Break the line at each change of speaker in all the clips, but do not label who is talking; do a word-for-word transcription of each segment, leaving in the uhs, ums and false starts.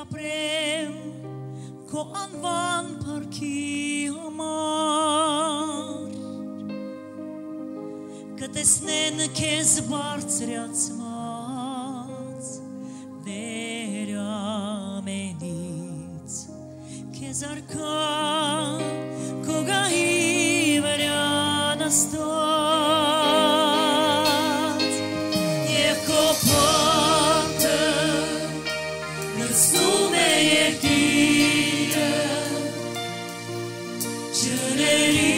kaprim ko anvan parki amar Këtë esnen kez barcrjac mac Verja menic Kez arka koga hiverja nastat Je ko parte Nërsume je tire Qëneri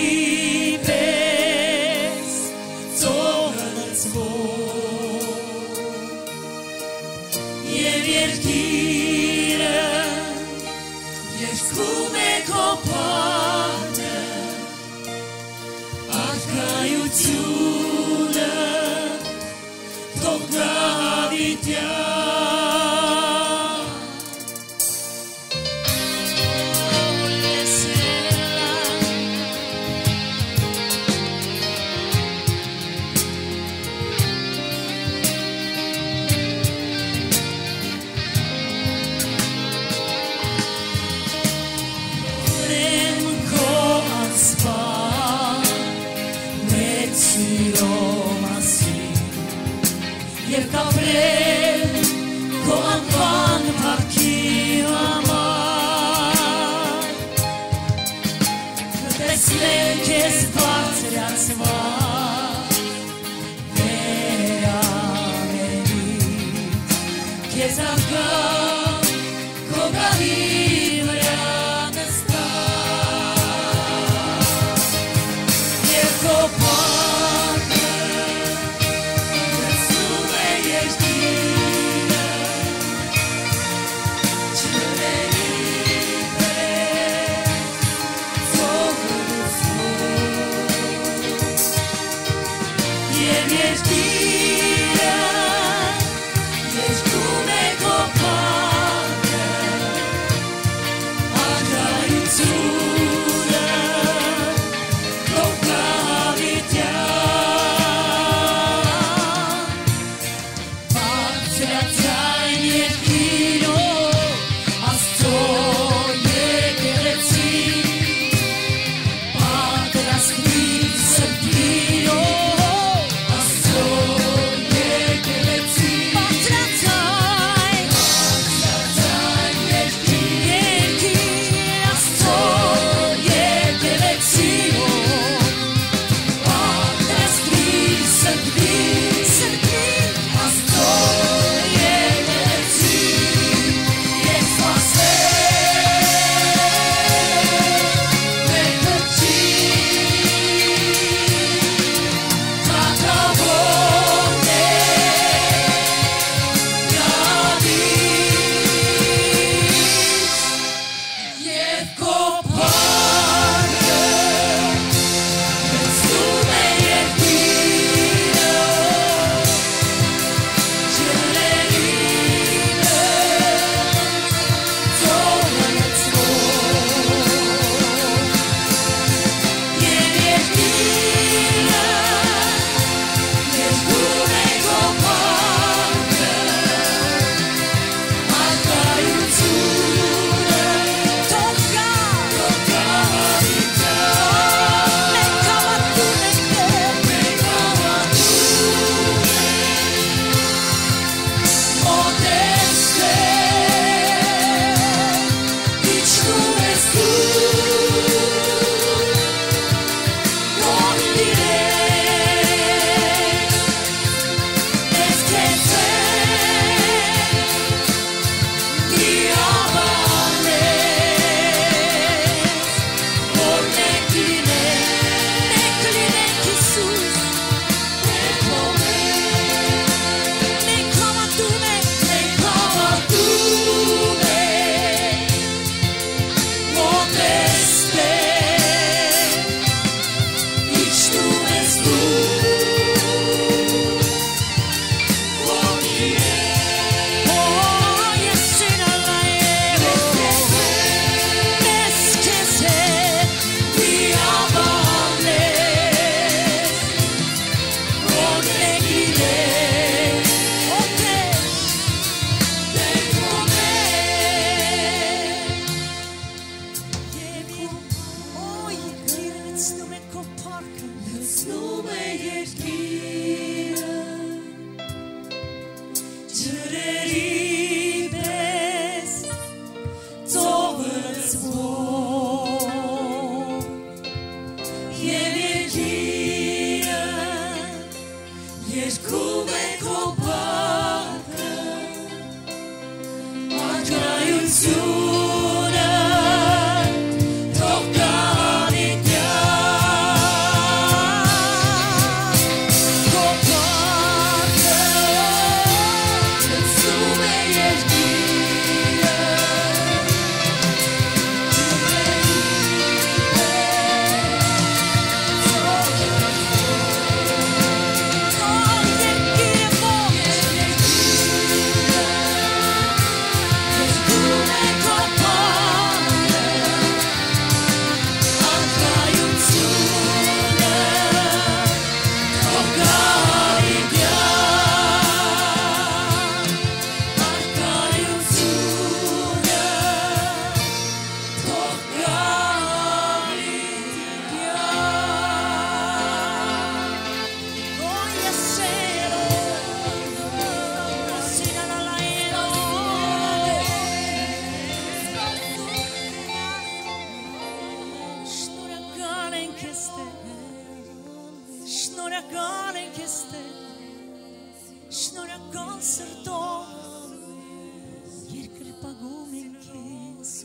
Շնորհակալ ենք ես Տեր, շնորհակալ սրտով, երկրպագում ենք ես,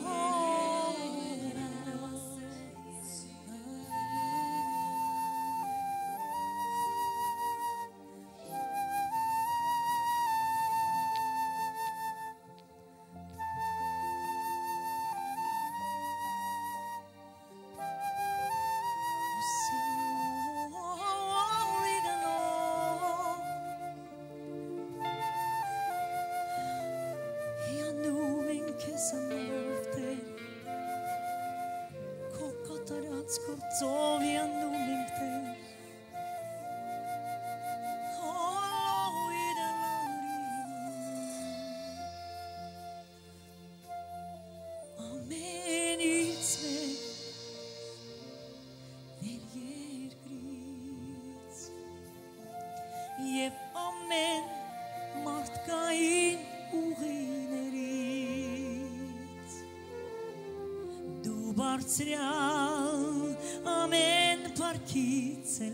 բարձրյալ ամեն պարքից էլ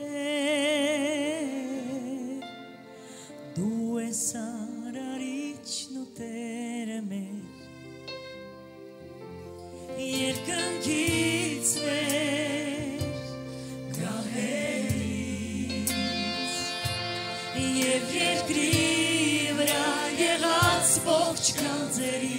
վեր դու ես արարիչն ու Տերը մեր երկնքից վեր գահերից և երկրի վրա եղած ողջ գանձերի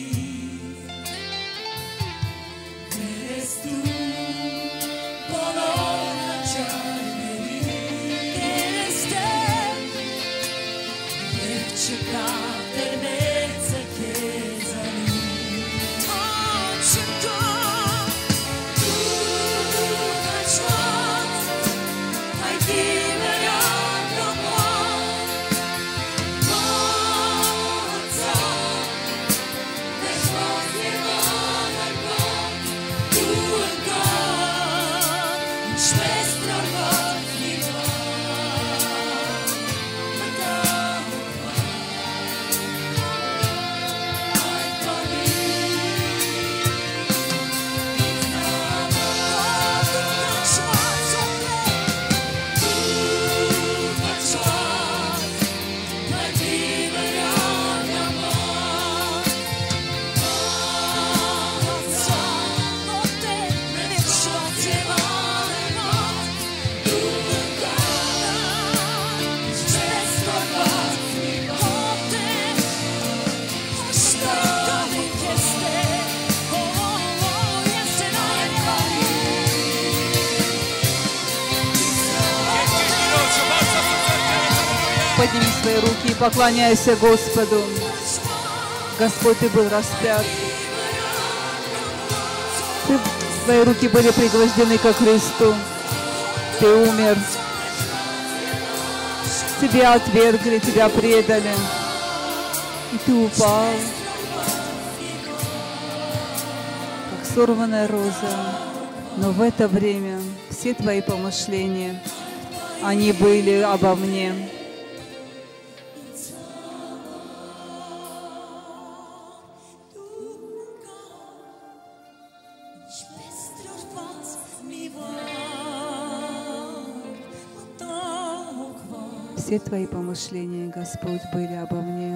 Подними свои руки и поклоняйся Господу. Господь, Ты был распят. Ты, Твои руки были пригвождены ко кресту. Ты умер. Тебя отвергли, Тебя предали. И Ты упал, как сорванная роза. Но в это время все Твои помышления, они были обо мне. Все Твои помышления, Господь, были обо мне.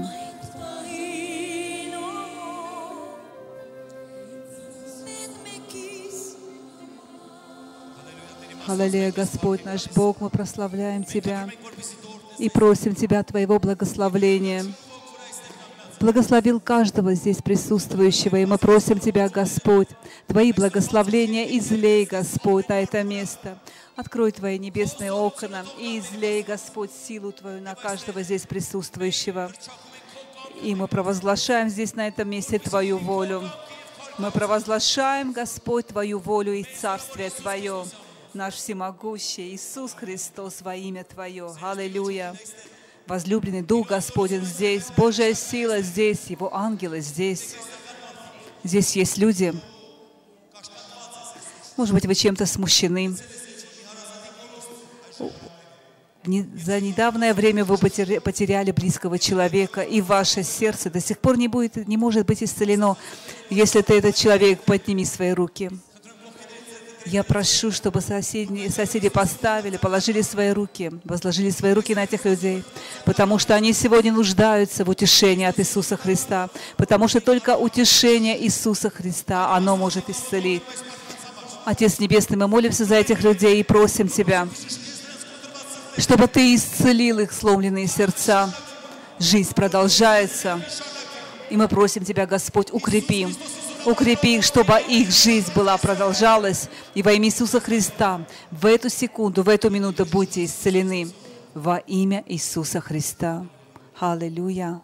Аллилуйя, Господь наш Бог, мы прославляем Тебя и просим Тебя Твоего благословления. Благословил каждого здесь присутствующего, и мы просим Тебя, Господь, Твои благословления излей, Господь, на это место. Открой Твои небесные окна и излей, Господь, силу Твою на каждого здесь присутствующего. И мы провозглашаем здесь, на этом месте, Твою волю. Мы провозглашаем, Господь, Твою волю и Царствие Твое, наш всемогущий Иисус Христос во имя Твое. Аллилуйя! Возлюбленный Дух Господень здесь, Божья сила здесь, Его ангелы здесь. Здесь есть люди. Может быть, вы чем-то смущены. За недавнее время вы потеряли близкого человека, и ваше сердце до сих пор не будет, не может быть исцелено. Если ты этот человек, подними свои руки. Я прошу, чтобы соседи, соседи поставили, положили свои руки, возложили свои руки на этих людей, потому что они сегодня нуждаются в утешении от Иисуса Христа, потому что только утешение Иисуса Христа, оно может исцелить. Отец Небесный, мы молимся за этих людей и просим Тебя, чтобы Ты исцелил их сломленные сердца. Жизнь продолжается, и мы просим Тебя, Господь, укрепи. Укрепи их, чтобы их жизнь была, продолжалась. И во имя Иисуса Христа в эту секунду, в эту минуту будьте исцелены. Во имя Иисуса Христа. Аллилуйя.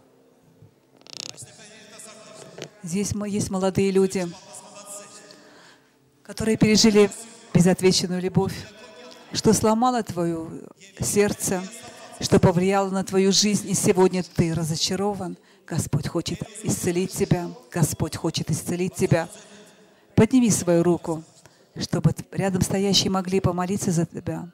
Здесь есть молодые люди, которые пережили безотвеченную любовь, что сломало твое сердце, что повлияло на твою жизнь, и сегодня ты разочарован. Господь хочет исцелить тебя. Господь хочет исцелить тебя. Подними свою руку, чтобы рядом стоящие могли помолиться за тебя.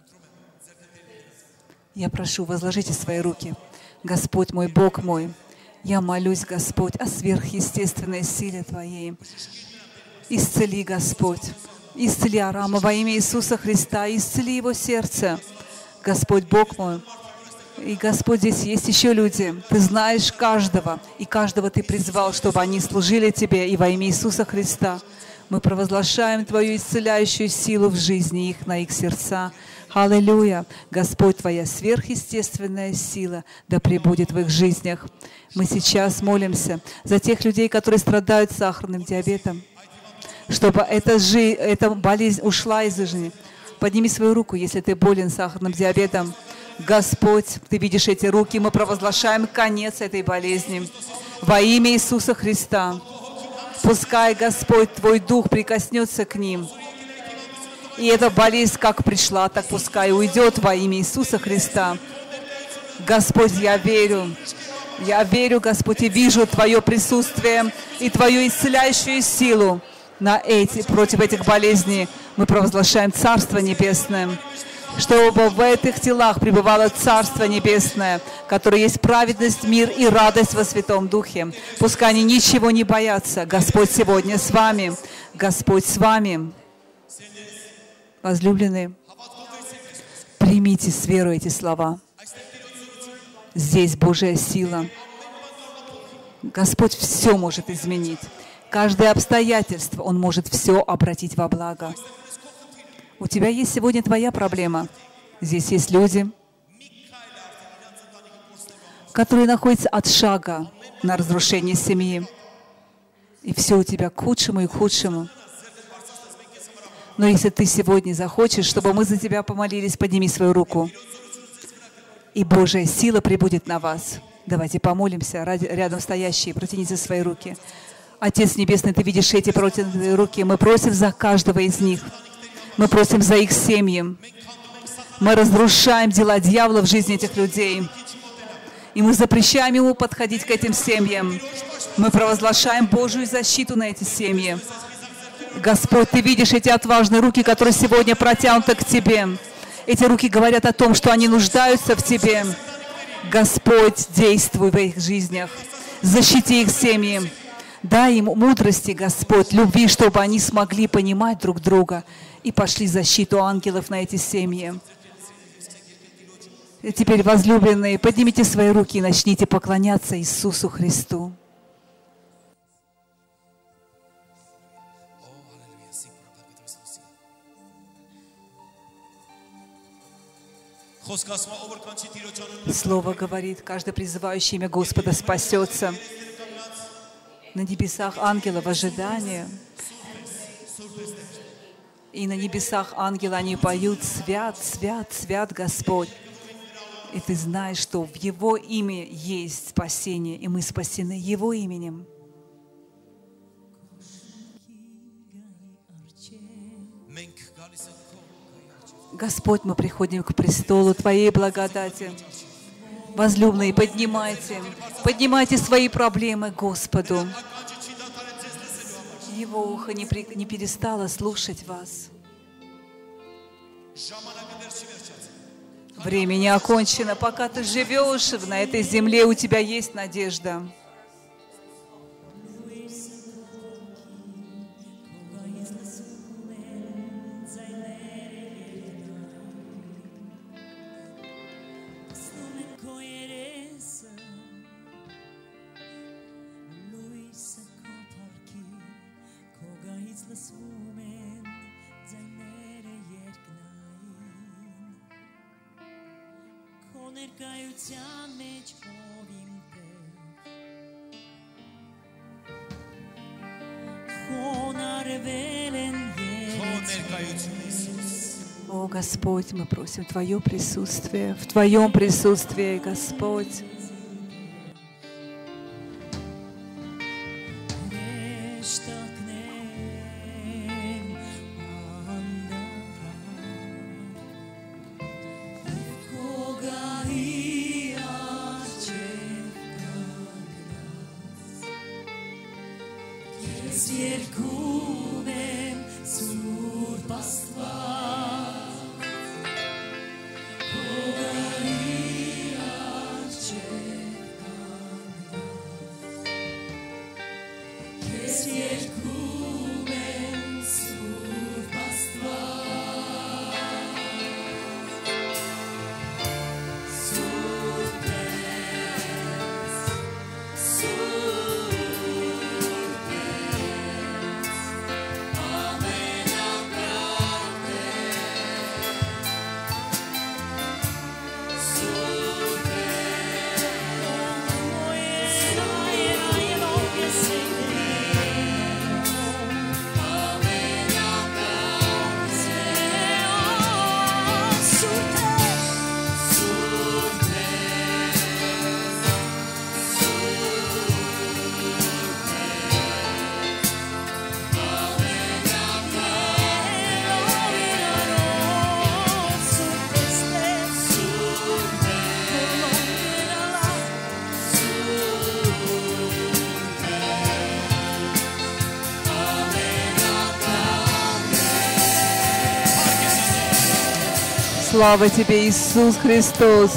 Я прошу, возложите свои руки. Господь мой, Бог мой, я молюсь, Господь, о сверхъестественной силе Твоей. Исцели, Господь. Исцели Арама во имя Иисуса Христа. Исцели его сердце. Господь, Бог мой. И, Господь, здесь есть еще люди. Ты знаешь каждого, и каждого Ты призвал, чтобы они служили Тебе. И во имя Иисуса Христа мы провозглашаем Твою исцеляющую силу в жизни их, на их сердца. Аллилуйя! Господь, Твоя сверхъестественная сила да пребудет в их жизнях. Мы сейчас молимся за тех людей, которые страдают сахарным диабетом, чтобы эта, жи... эта болезнь ушла из жизни. Подними свою руку, если ты болен сахарным диабетом. Господь, Ты видишь эти руки, мы провозглашаем конец этой болезни. Во имя Иисуса Христа. Пускай, Господь, Твой Дух прикоснется к ним. И эта болезнь как пришла, так пускай уйдет во имя Иисуса Христа. Господь, я верю. Я верю, Господь, и вижу Твое присутствие и Твою исцеляющую силу на эти, против этих болезней. Мы провозглашаем Царство Небесное, чтобы в этих телах пребывало Царство Небесное, которое есть праведность, мир и радость во Святом Духе. Пускай они ничего не боятся. Господь сегодня с вами. Господь с вами. Возлюбленные, примите с верой эти слова. Здесь Божья сила. Господь все может изменить. Каждое обстоятельство Он может все обратить во благо. У тебя есть сегодня твоя проблема. Здесь есть люди, которые находятся от шага на разрушение семьи. И все у тебя к худшему и к худшему. Но если ты сегодня захочешь, чтобы мы за тебя помолились, подними свою руку. И Божья сила пребудет на вас. Давайте помолимся, рядом стоящие, протяните свои руки. Отец Небесный, Ты видишь эти протянутые руки. Мы просим за каждого из них. Мы просим за их семьи. Мы разрушаем дела дьявола в жизни этих людей. И мы запрещаем ему подходить к этим семьям. Мы провозглашаем Божью защиту на эти семьи. Господь, Ты видишь эти отважные руки, которые сегодня протянуты к Тебе. Эти руки говорят о том, что они нуждаются в Тебе. Господь, действуй в их жизнях. Защити их семьи. Дай им мудрости, Господь, любви, чтобы они смогли понимать друг друга и пошли защиту ангелов на эти семьи. И теперь, возлюбленные, поднимите свои руки и начните поклоняться Иисусу Христу. Слово говорит, каждый призывающий имя Господа спасется. На небесах ангелов ожидание. И на небесах ангелы, они поют: «Свят, свят, свят Господь». И ты знаешь, что в Его имя есть спасение, и мы спасены Его именем. Господь, мы приходим к престолу Твоей благодати. Возлюбленные, поднимайте, поднимайте свои проблемы Господу. Его ухо не, при, не перестало слушать вас. Время не окончено. Пока ты живешь на этой земле, у тебя есть надежда. О, Господь, мы просим Твое присутствие, в Твоем присутствии, Господь. Слава Тебе, Иисус Христос!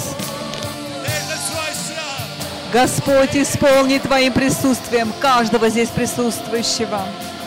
Господь, исполни Твоим присутствием каждого здесь присутствующего.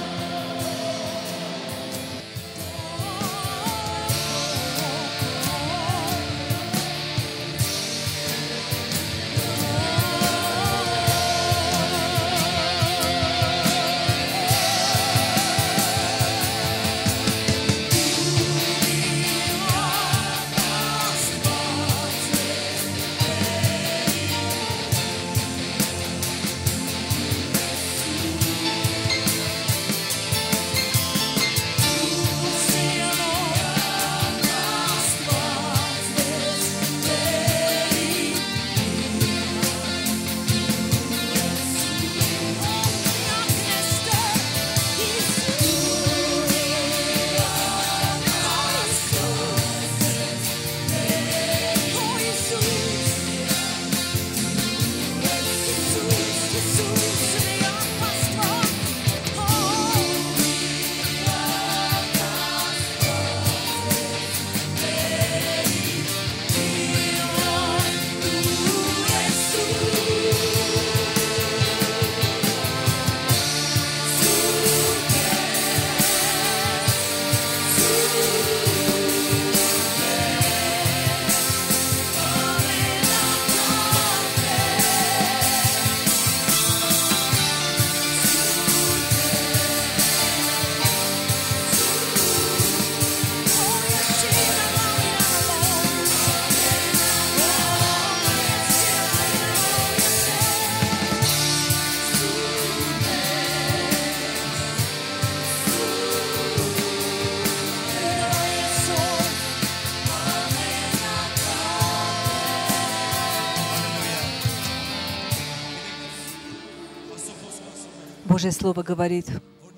Божье Слово говорит,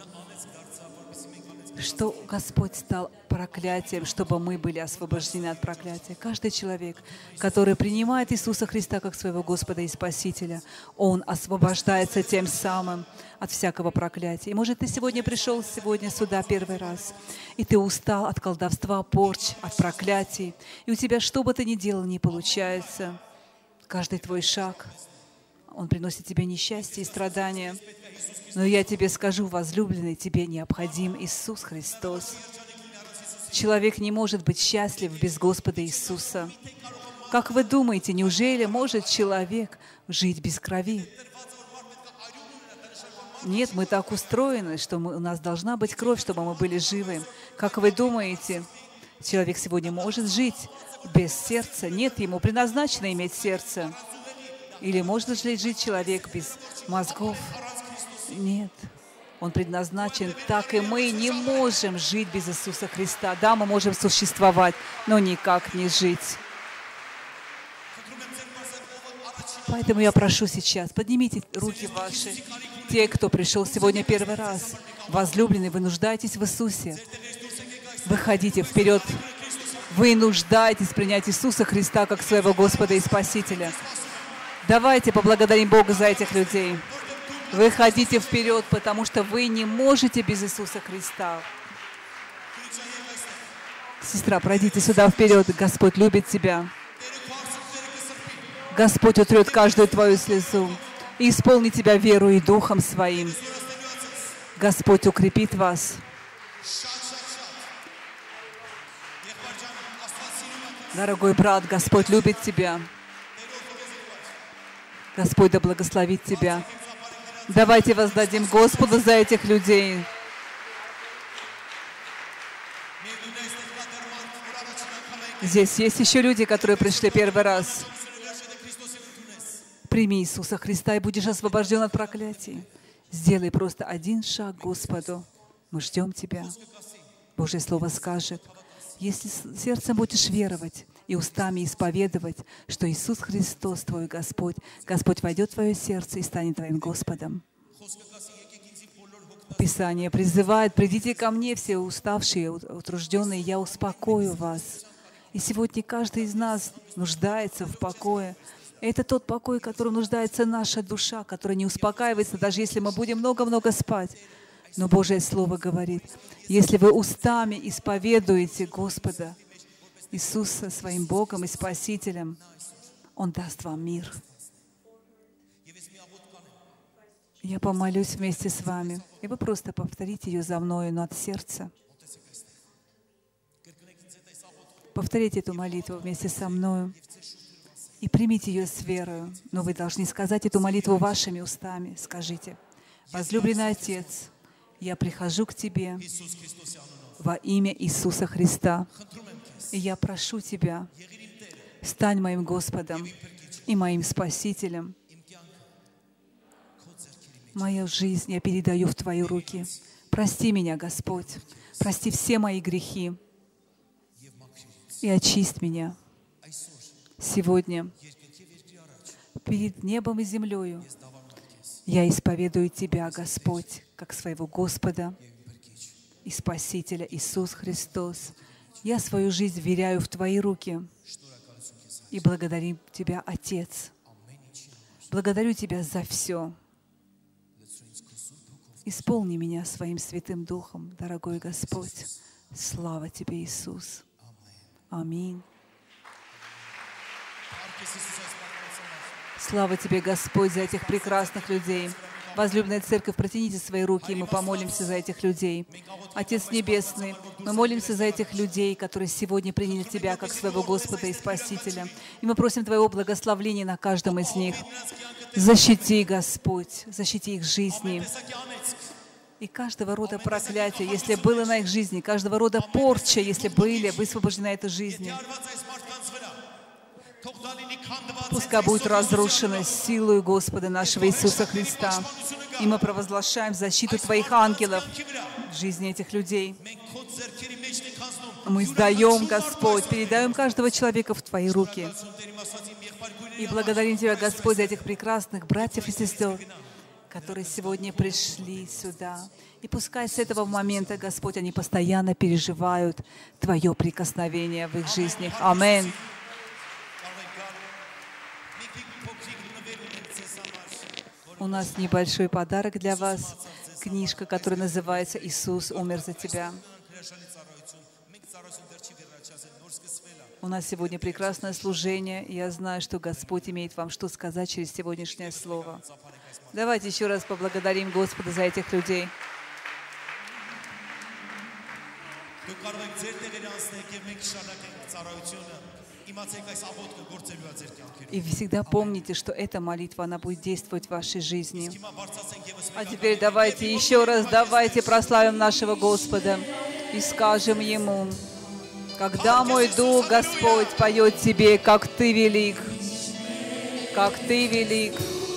что Господь стал проклятием, чтобы мы были освобождены от проклятия. Каждый человек, который принимает Иисуса Христа как своего Господа и Спасителя, он освобождается тем самым от всякого проклятия. И, может, ты сегодня пришел сегодня сюда первый раз, и ты устал от колдовства, порч, от проклятий, и у тебя что бы ты ни делал, не получается. Каждый твой шаг, он приносит тебе несчастье и страдания. Но я тебе скажу, возлюбленный, тебе необходим Иисус Христос. Человек не может быть счастлив без Господа Иисуса. Как вы думаете, неужели может человек жить без крови? Нет, мы так устроены, что мы, у нас должна быть кровь, чтобы мы были живы. Как вы думаете, Человек сегодня может жить без сердца. Нет, ему предназначено иметь сердце. Или может ли жить человек без мозгов? Нет. Он предназначен, так и мы не можем жить без Иисуса Христа. Да, мы можем существовать, но никак не жить. Поэтому я прошу сейчас, поднимите руки ваши. Те, кто пришел сегодня первый раз, возлюбленные, вы нуждаетесь в Иисусе. Выходите вперед. Вы нуждаетесь принять Иисуса Христа как своего Господа и Спасителя. Давайте поблагодарим Бога за этих людей. Выходите вперед, потому что вы не можете без Иисуса Христа. Сестра, пройдите сюда вперед. Господь любит тебя. Господь утрет каждую твою слезу и исполнит тебя веру и духом своим. Господь укрепит вас. Дорогой брат, Господь любит тебя. Господь да благословит тебя. Давайте воздадим Господу за этих людей. Здесь есть еще люди, которые пришли первый раз. Прими Иисуса Христа и будешь освобожден от проклятий. Сделай просто один шаг к Господу. Мы ждем Тебя. Божье Слово скажет, если сердцем будешь веровать и устами исповедовать, что Иисус Христос твой Господь, Господь войдет в твое сердце и станет твоим Господом. Писание призывает, придите ко мне, все уставшие, утружденные, я успокою вас. И сегодня каждый из нас нуждается в покое. Это тот покой, которым нуждается наша душа, которая не успокаивается, даже если мы будем много-много спать. Но Божье Слово говорит, если вы устами исповедуете Господа, Иисуса своим Богом и Спасителем, Он даст вам мир. Я помолюсь вместе с вами, и вы просто повторите ее за мною, но от сердца. Повторите эту молитву вместе со мною и примите ее с верою. Но вы должны сказать эту молитву вашими устами. Скажите: «Возлюбленный Отец, я прихожу к Тебе во имя Иисуса Христа, и я прошу Тебя, стань моим Господом и моим Спасителем. Мою жизнь я передаю в Твои руки. Прости меня, Господь, прости все мои грехи и очисть меня. Сегодня перед небом и землею я исповедую Тебя, Господь, как своего Господа и Спасителя Иисус Христос. Я свою жизнь вверяю в Твои руки и благодарю Тебя, Отец. Благодарю Тебя за все. Исполни меня своим Святым Духом, дорогой Господь. Слава Тебе, Иисус. Аминь. Слава Тебе, Господь, за этих прекрасных людей. Возлюбленная Церковь, протяните свои руки, и мы помолимся за этих людей. Отец Небесный, мы молимся за этих людей, которые сегодня приняли Тебя как своего Господа и Спасителя. И мы просим Твоего благословения на каждом из них. Защити, Господь, защити их жизни. И каждого рода проклятия, если было на их жизни, каждого рода порча, если были высвобождены этой жизни, пускай будет разрушена силой Господа нашего Иисуса Христа. И мы провозглашаем защиту Твоих ангелов в жизни этих людей. Мы сдаем, Господь, передаем каждого человека в Твои руки. И благодарим Тебя, Господь, за этих прекрасных братьев и сестер, которые сегодня пришли сюда. И пускай с этого момента, Господь, они постоянно переживают Твое прикосновение в их жизнях. Аминь. У нас небольшой подарок для вас. Книжка, которая называется «Иисус умер за тебя». У нас сегодня прекрасное служение, и я знаю, что Господь имеет вам что сказать через сегодняшнее слово. Давайте еще раз поблагодарим Господа за этих людей. И всегда помните, что эта молитва, она будет действовать в вашей жизни. А теперь давайте еще раз, давайте прославим нашего Господа и скажем Ему: Когда мой дух, Господь, поет Тебе, как Ты велик, как Ты велик.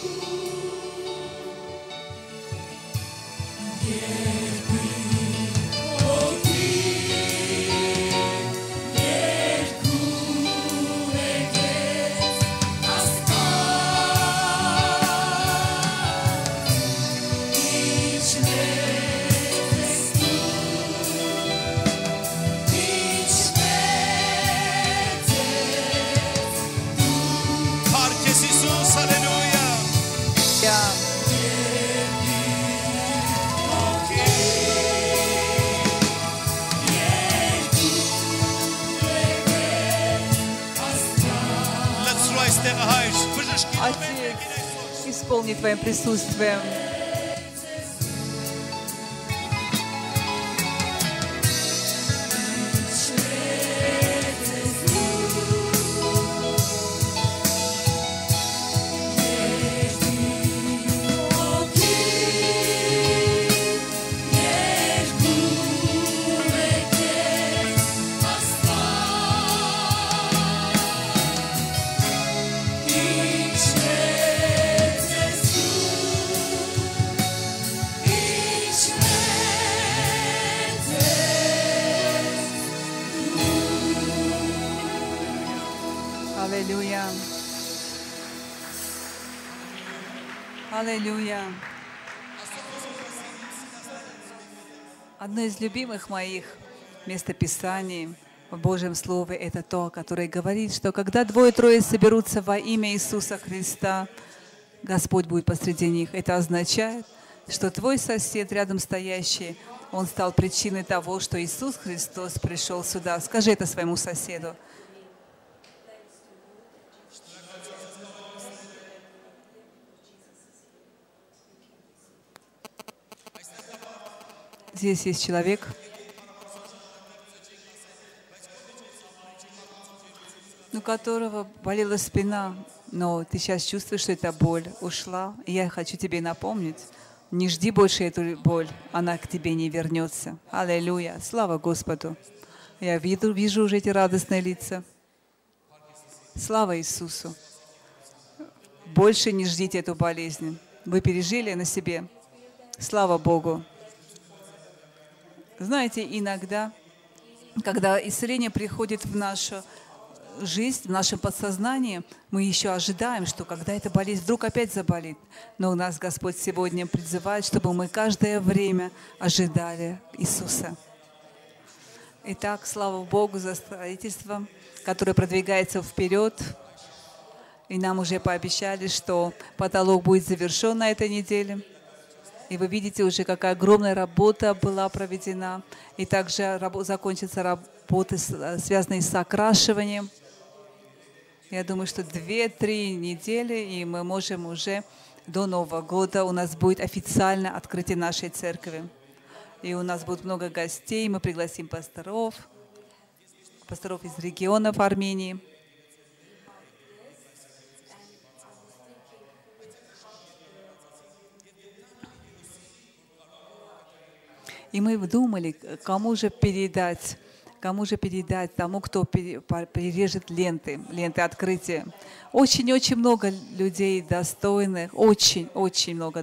Herkes Isus, halleluja.
Ja.
Let's rise tegen huis.
Отец, исполни Твоим присутствием. Аллилуйя. Аллилуйя. Одно из любимых моих местописаний в Божьем Слове — это то, которое говорит, что когда двое-трое соберутся во имя Иисуса Христа, Господь будет посреди них. Это означает, что твой сосед, рядом стоящий, он стал причиной того, что Иисус Христос пришел сюда. Скажи это своему соседу. Здесь есть человек, у которого болела спина, но ты сейчас чувствуешь, что эта боль ушла. И я хочу тебе напомнить, не жди больше эту боль, она к тебе не вернется. Аллилуйя! Слава Господу! Я вижу, вижу уже эти радостные лица. Слава Иисусу! Больше не ждите эту болезнь. Вы пережили на себе. Слава Богу! Знаете, иногда, когда исцеление приходит в нашу жизнь, в нашем подсознании, мы еще ожидаем, что когда эта болезнь вдруг опять заболит. Но у нас Господь сегодня призывает, чтобы мы каждое время ожидали Иисуса. Итак, слава Богу за строительство, которое продвигается вперед. И нам уже пообещали, что потолок будет завершен на этой неделе. И вы видите уже, какая огромная работа была проведена. И также рабо- закончатся работы, связанные с окрашиванием. Я думаю, что две-три недели, и мы можем уже до Нового года, у нас будет официально открытие нашей церкви. И у нас будет много гостей, мы пригласим пасторов, пасторов из регионов Армении. И мы думали, кому же передать, кому же передать тому, кто перережет ленты, ленты открытия. Очень-очень много людей достойных, очень-очень много.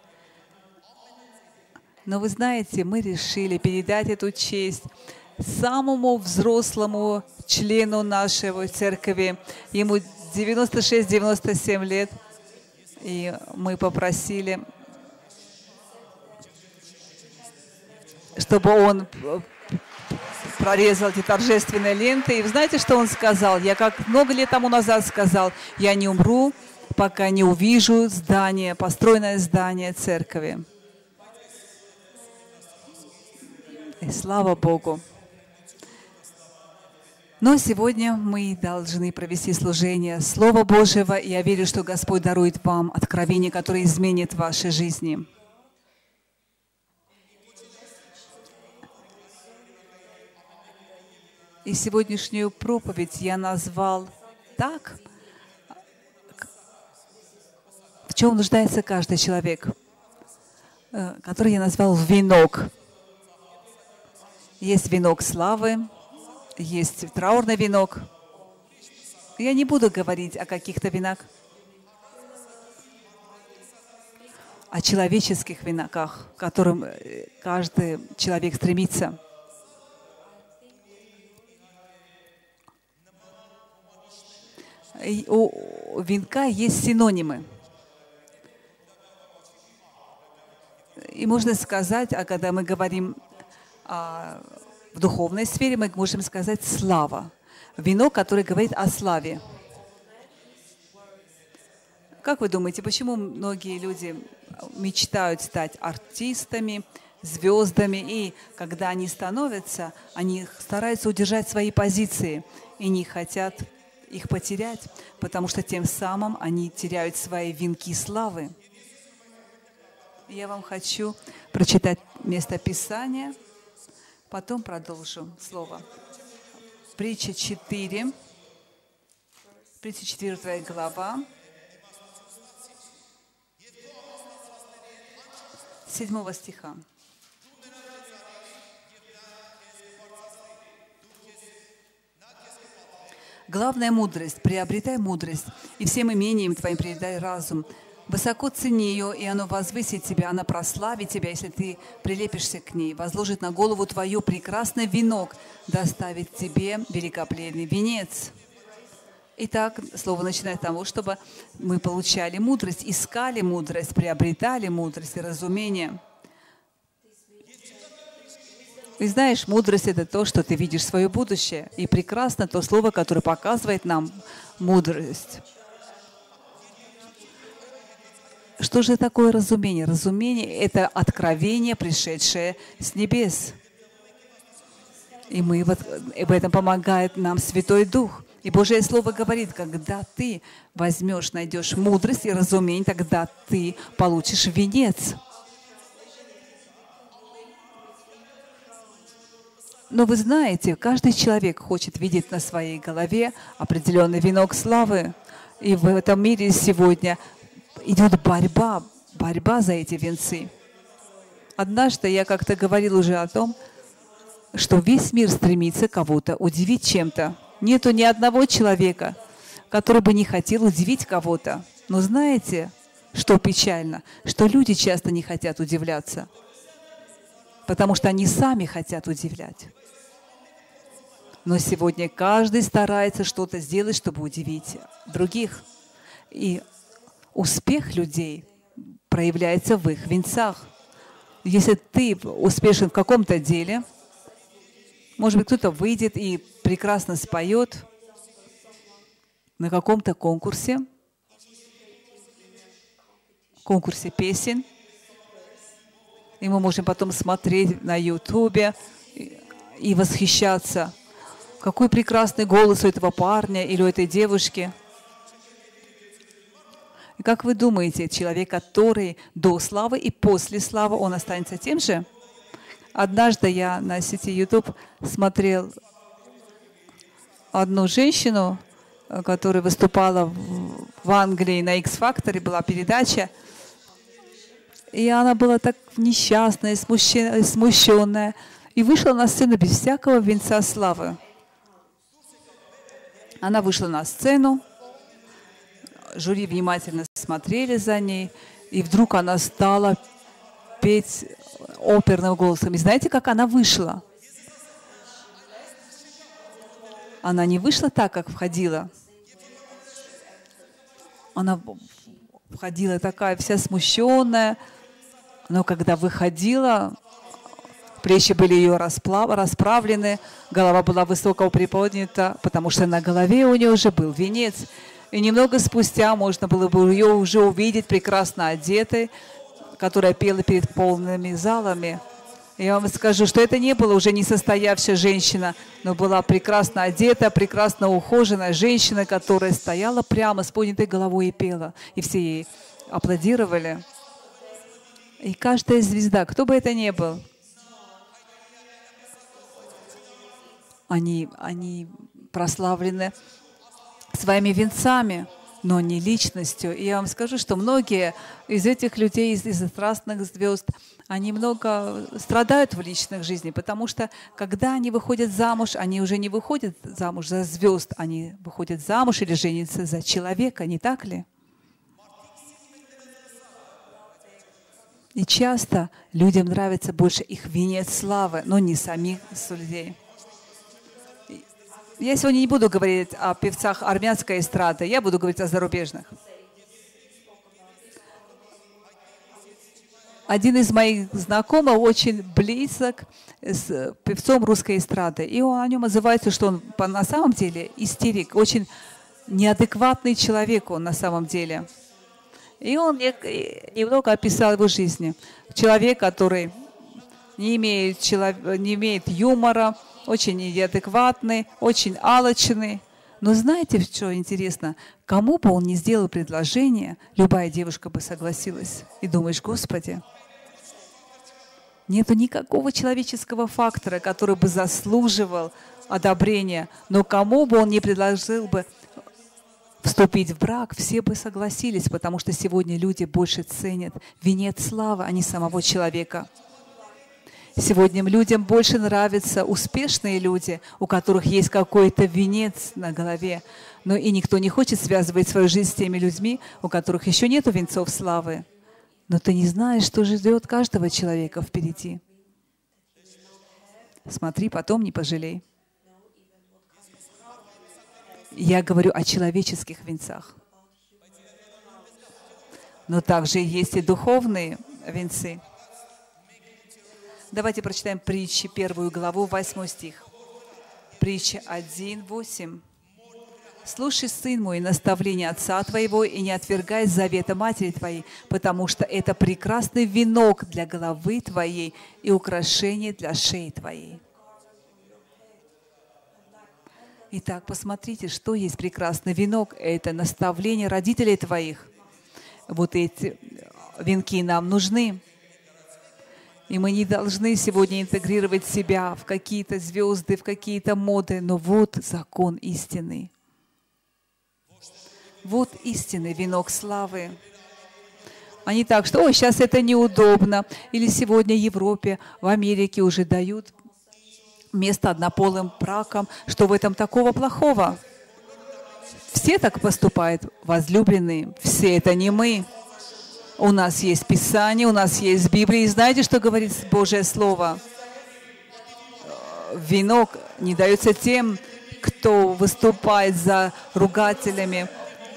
Но вы знаете, мы решили передать эту честь самому взрослому члену нашей церкви. Ему девяносто шесть — девяносто семь лет. И мы попросили, чтобы он прорезал эти торжественные ленты. И вы знаете, что он сказал? Я как много лет тому назад сказал, я не умру, пока не увижу здание, построенное здание церкви. И слава Богу. Но сегодня мы должны провести служение Слова Божьего, и я верю, что Господь дарует вам откровение, которое изменит ваши жизни. И сегодняшнюю проповедь я назвал так, в чем нуждается каждый человек, который я назвал венок. Есть венок славы, есть траурный венок. Я не буду говорить о каких-то винах, о человеческих венках, к которым каждый человек стремится. И у венка есть синонимы. И можно сказать, а когда мы говорим о, в духовной сфере, мы можем сказать «слава». Венок, который говорит о славе. Как вы думаете, почему многие люди мечтают стать артистами, звездами, и когда они становятся, они стараются удержать свои позиции и не хотят их потерять, потому что тем самым они теряют свои венки славы? Я вам хочу прочитать место Писания, потом продолжу слово. Притча четыре, притча четвёртая глава, седьмого стиха. Главная мудрость, приобретай мудрость, и всем имением твоим придай разум. Высоко цени ее, и оно возвысит тебя, она прославит тебя, если ты прилепишься к ней, возложит на голову твою прекрасный венок, доставит тебе великопленный венец. Итак, слово начинает с того, чтобы мы получали мудрость, искали мудрость, приобретали мудрость и разумение. И знаешь, мудрость — это то, что ты видишь свое будущее. И прекрасно то слово, которое показывает нам мудрость. Что же такое разумение? Разумение — это откровение, пришедшее с небес. И мы вот, в этом помогает нам Святой Дух. И Божье Слово говорит, когда ты возьмешь, найдешь мудрость и разумение, тогда ты получишь венец. Но вы знаете, каждый человек хочет видеть на своей голове определенный венок славы. И в этом мире сегодня идет борьба, борьба за эти венцы. Однажды я как-то говорил уже о том, что весь мир стремится кого-то удивить чем-то. Нету ни одного человека, который бы не хотел удивить кого-то. Но знаете, что печально? Что люди часто не хотят удивляться, потому что они сами хотят удивлять. Но сегодня каждый старается что-то сделать, чтобы удивить других. И успех людей проявляется в их венцах. Если ты успешен в каком-то деле, может быть, кто-то выйдет и прекрасно споет на каком-то конкурсе, конкурсе песен, и мы можем потом смотреть на Ютубе и восхищаться, какой прекрасный голос у этого парня или у этой девушки. И как вы думаете, человек, который до славы и после славы, он останется тем же? Однажды я на сети YouTube смотрел одну женщину, которая выступала в Англии на X-Factor, была передача, и она была так несчастная, смущенная, и вышла на сцену без всякого венца славы. Она вышла на сцену, жюри внимательно смотрели за ней, и вдруг она стала петь оперным голосом. И знаете, как она вышла? Она не вышла так, как входила. Она входила такая вся смущенная, но когда выходила, плечи были ее расправлены, голова была высоко приподнята, потому что на голове у нее уже был венец. И немного спустя можно было бы ее уже увидеть прекрасно одетой, которая пела перед полными залами. Я вам скажу, что это не была уже несостоявшая женщина, но была прекрасно одета, прекрасно ухоженная женщина, которая стояла прямо с поднятой головой и пела. И все ей аплодировали. И каждая звезда, кто бы это ни был, они, они прославлены своими венцами. но не личностью. И я вам скажу, что многие из этих людей, из, из страстных звезд, они много страдают в личных жизнях, потому что когда они выходят замуж, они уже не выходят замуж за звезд, они выходят замуж или женятся за человека, не так ли? И часто людям нравится больше их венец славы, но не самих людей. Я сегодня не буду говорить о певцах армянской эстрады, я буду говорить о зарубежных. Один из моих знакомых очень близок с певцом русской эстрады, и он, о нем отзывается, что он по, на самом деле истерик, очень неадекватный человек он на самом деле. И он немного описал его жизнь. Человек, который не имеет, не имеет юмора, очень неадекватный, очень алчный. Но знаете, что интересно? Кому бы он ни сделал предложение, любая девушка бы согласилась. И думаешь, Господи, нету никакого человеческого фактора, который бы заслуживал одобрения. Но кому бы он ни предложил бы вступить в брак, все бы согласились, потому что сегодня люди больше ценят венец славы, а не самого человека. Сегодня людям больше нравятся успешные люди, у которых есть какой-то венец на голове. Но и никто не хочет связывать свою жизнь с теми людьми, у которых еще нет венцов славы. Но ты не знаешь, что ждет каждого человека впереди. Смотри, потом не пожалей. Я говорю о человеческих венцах. Но также есть и духовные венцы. Давайте прочитаем притчи, первую главу, восьмой стих. Притча один, восемь. «Слушай, сын мой, наставление отца твоего, и не отвергай завета матери твоей, потому что это прекрасный венок для головы твоей и украшение для шеи твоей». Итак, посмотрите, что есть прекрасный венок. Это наставление родителей твоих. Вот эти венки нам нужны. И мы не должны сегодня интегрировать себя в какие-то звезды, в какие-то моды. Но вот закон истины. Вот истинный венок славы. А не так, что «Ой, сейчас это неудобно». Или сегодня в Европе, в Америке уже дают место однополым бракам. Что в этом такого плохого? Все так поступают, возлюбленные. Все это не мы. У нас есть Писание, у нас есть Библия. И знаете, что говорит Божье Слово? Венок не дается тем, кто выступает за ругателями,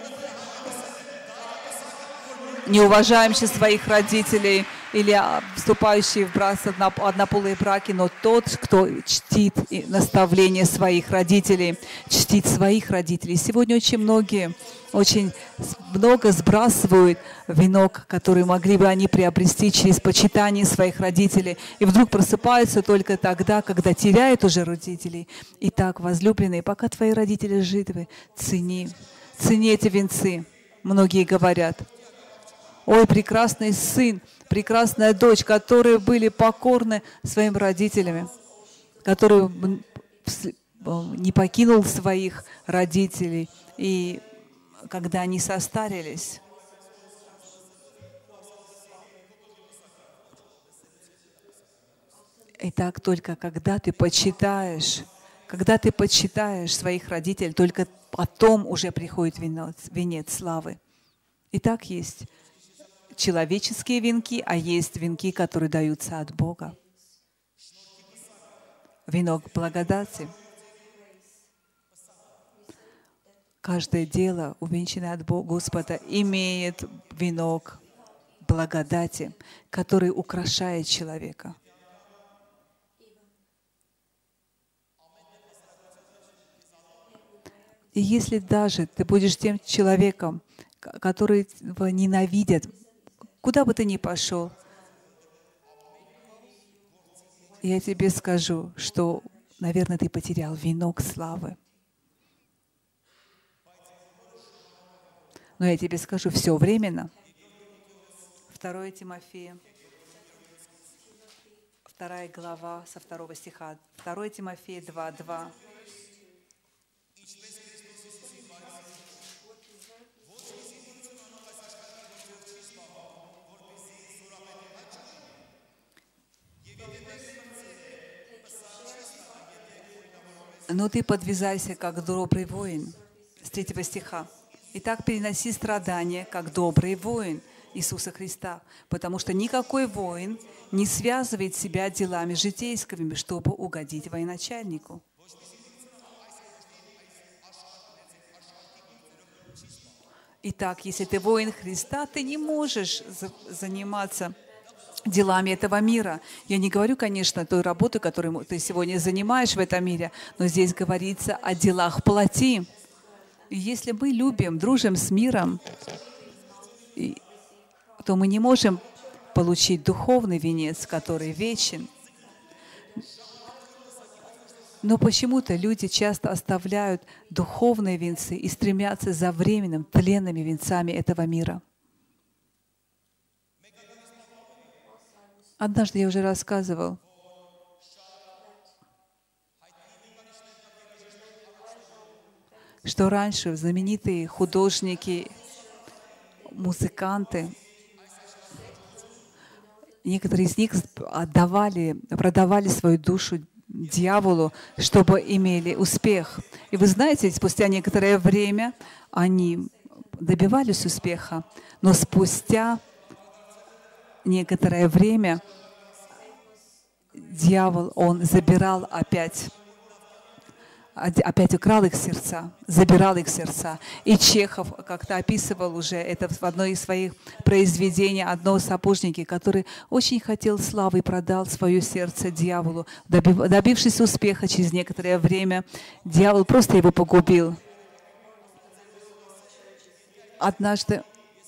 не уважающие своих родителей или вступающие в брак, однополые браки, но тот, кто чтит наставления своих родителей, чтит своих родителей. Сегодня очень многие, очень много сбрасывают венок, который могли бы они приобрести через почитание своих родителей, и вдруг просыпаются только тогда, когда теряют уже родителей. Итак, возлюбленные, пока твои родители живы, цени, цени эти венцы. Многие говорят: «Ой, прекрасный сын, прекрасная дочь», которые были покорны своим родителям, которые не покинул своих родителей, и когда они состарились. Итак, только когда ты почитаешь, когда ты почитаешь своих родителей, только потом уже приходит венец, венец славы. Итак, есть человеческие венки, а есть венки, которые даются от Бога. Венок благодати. Каждое дело, увенчанное от Бога, Господа, имеет венок благодати, который украшает человека. И если даже ты будешь тем человеком, который ненавидят, куда бы ты ни пошел, я тебе скажу, что, наверное, ты потерял венок славы. Но я тебе скажу, все временно. Второе Тимофея, вторая глава, со второго стиха. Второе Тимофея два, два. Но ты подвязайся, как добрый воин. С третьего стиха. Итак, переноси страдания, как добрый воин Иисуса Христа, потому что никакой воин не связывает себя делами житейскими, чтобы угодить военачальнику. Итак, если ты воин Христа, ты не можешь заниматься делами этого мира. Я не говорю, конечно, той работы, которой ты сегодня занимаешь в этом мире, но здесь говорится о делах плоти. И если мы любим, дружим с миром, то мы не можем получить духовный венец, который вечен. Но почему-то люди часто оставляют духовные венцы и стремятся за временным, тленными венцами этого мира. Однажды я уже рассказывал, что раньше знаменитые художники, музыканты, некоторые из них отдавали, продавали свою душу дьяволу, чтобы имели успех. И вы знаете, спустя некоторое время они добивались успеха, но спустя некоторое время дьявол, он забирал опять, опять украл их сердца, забирал их сердца. И Чехов как-то описывал уже это в одной из своих произведений, одного сапожника, который очень хотел славы и продал свое сердце дьяволу. Добившись успеха через некоторое время, дьявол просто его погубил. Однажды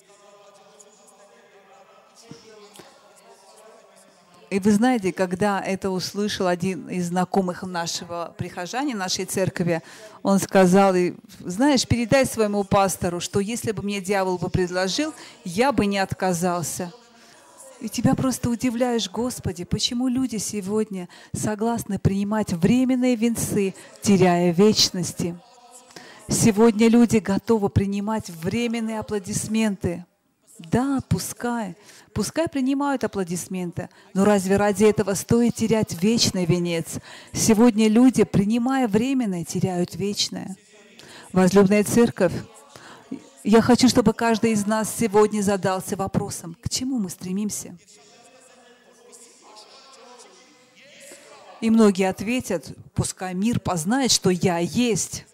И вы знаете, когда это услышал один из знакомых нашего прихожанина, нашей церкви, он сказал, знаешь, передай своему пастору, что если бы мне дьявол бы предложил, я бы не отказался. И тебя просто удивляешь, Господи, почему люди сегодня согласны принимать временные венцы, теряя вечности. Сегодня люди готовы принимать временные аплодисменты. Да, пускай. Пускай принимают аплодисменты, но разве ради этого стоит терять вечный венец? Сегодня люди, принимая временное, теряют вечное. Возлюбленная церковь, я хочу, чтобы каждый из нас сегодня задался вопросом, к чему мы стремимся? И многие ответят, пускай мир познает, что я есть.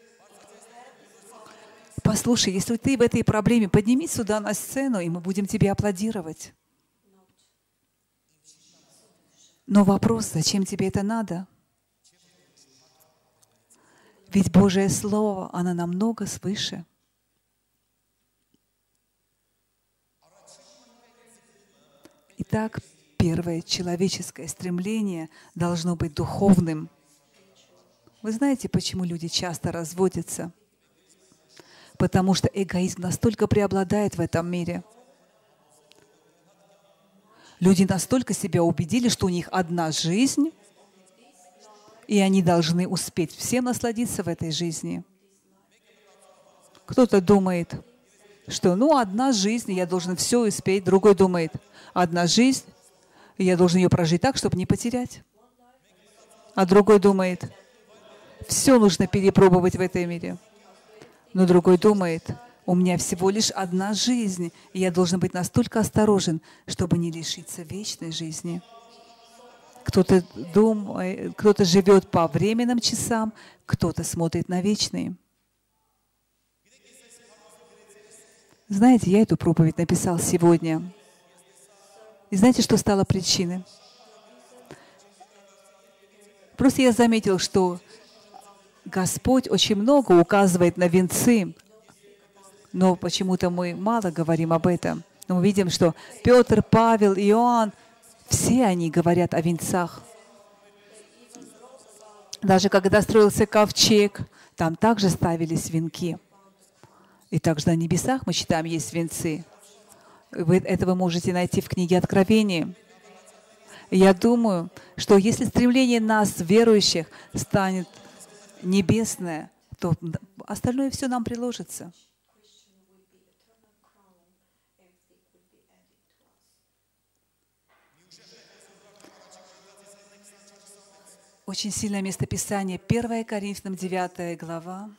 Послушай, если ты в этой проблеме, поднимись сюда на сцену, и мы будем тебе аплодировать. Но вопрос, зачем тебе это надо? Ведь Божие Слово, оно намного свыше. Итак, первое человеческое стремление должно быть духовным. Вы знаете, почему люди часто разводятся? Потому что эгоизм настолько преобладает в этом мире. Люди настолько себя убедили, что у них одна жизнь, и они должны успеть всем насладиться в этой жизни. Кто-то думает, что ну одна жизнь, я должен все успеть. Другой думает, одна жизнь, и я должен ее прожить так, чтобы не потерять. А другой думает, все нужно перепробовать в этом мире. Но другой думает, у меня всего лишь одна жизнь, и я должен быть настолько осторожен, чтобы не лишиться вечной жизни. Кто-то думает, кто-то живет по временным часам, кто-то смотрит на вечные. Знаете, я эту проповедь написал сегодня. И знаете, что стало причиной? Просто я заметил, что Господь очень много указывает на венцы, но почему-то мы мало говорим об этом. Но мы видим, что Петр, Павел, Иоанн, все они говорят о венцах. Даже когда строился ковчег, там также ставились венки. И также на небесах, мы считаем, есть венцы. Вы, это вы можете найти в книге Откровения. Я думаю, что если стремление нас, верующих, станет небесное, то остальное все нам приложится. Очень сильное местописание. первое Коринфянам девятая глава.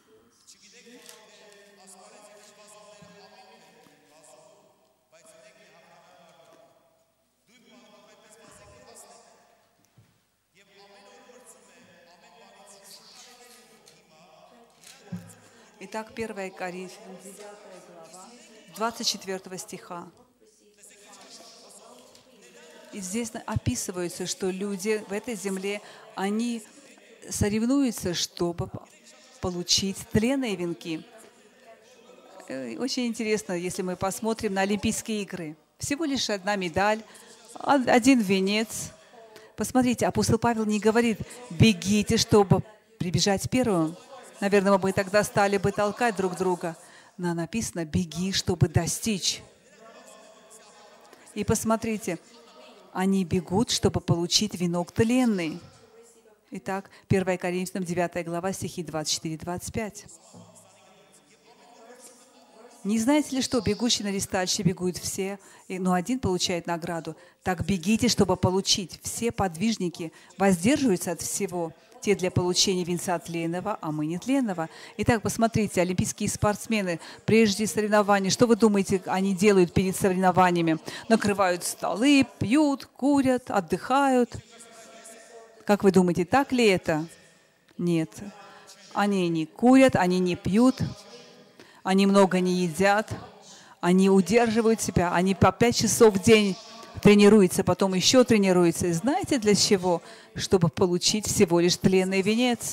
Итак, первое Коринфянам девятая глава, двадцать четвёртого стиха. И здесь описывается, что люди в этой земле, они соревнуются, чтобы получить тленные венки. Очень интересно, если мы посмотрим на Олимпийские игры. Всего лишь одна медаль, один венец. Посмотрите, апостол Павел не говорит: бегите, чтобы прибежать первым. Наверное, мы бы тогда стали бы толкать друг друга. Но написано: беги, чтобы достичь. И посмотрите, они бегут, чтобы получить венок тленный. Итак, первое Коринфянам девятая глава, стихи двадцать четыре двадцать пять. Не знаете ли, что бегущие на ресталище бегут все, но один получает награду? Так бегите, чтобы получить. Все подвижники воздерживаются от всего. Те для получения венца тленного, а мы нетленного. Итак, посмотрите, олимпийские спортсмены, прежде соревнований, что вы думаете, они делают перед соревнованиями? Накрывают столы, пьют, курят, отдыхают. Как вы думаете, так ли это? Нет. Они не курят, они не пьют, они много не едят, они удерживают себя, они по пять часов в день тренируются, потом еще тренируются. И знаете для чего? Чтобы получить всего лишь тленный венец.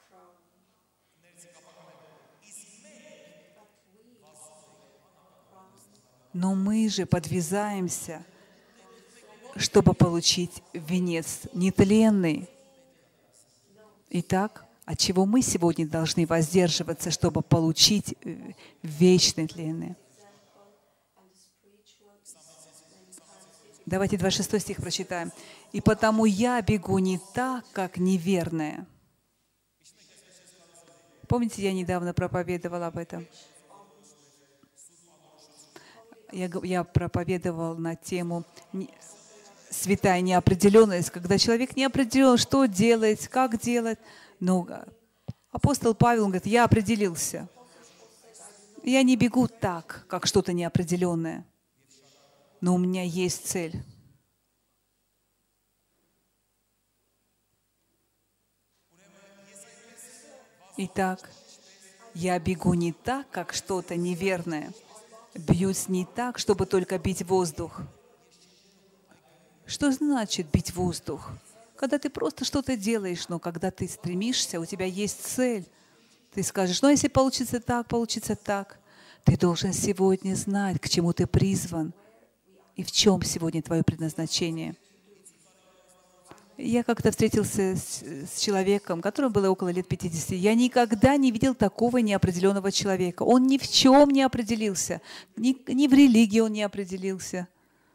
Но мы же подвязаемся, чтобы получить венец нетленный. Итак, от чего мы сегодня должны воздерживаться, чтобы получить вечный тленный? Давайте двадцать шестой стих прочитаем. «И потому я бегу не так, как неверная». Помните, я недавно проповедовала об этом? Я, я проповедовала на тему «Святая неопределенность», когда человек не определен, что делать, как делать. Но апостол Павел говорит: я определился. Я не бегу так, как что-то неопределенное. Но у меня есть цель. Итак, я бегу не так, как что-то неверное. Бьюсь не так, чтобы только бить воздух. Что значит бить воздух? Когда ты просто что-то делаешь, но когда ты стремишься, у тебя есть цель. Ты скажешь: ну, если получится так, получится так. Ты должен сегодня знать, к чему ты призван. И в чем сегодня твое предназначение? Я как-то встретился с, с человеком, которому было около лет пятидесяти. Я никогда не видел такого неопределенного человека. Он ни в чем не определился. Ни, ни в религии он не определился.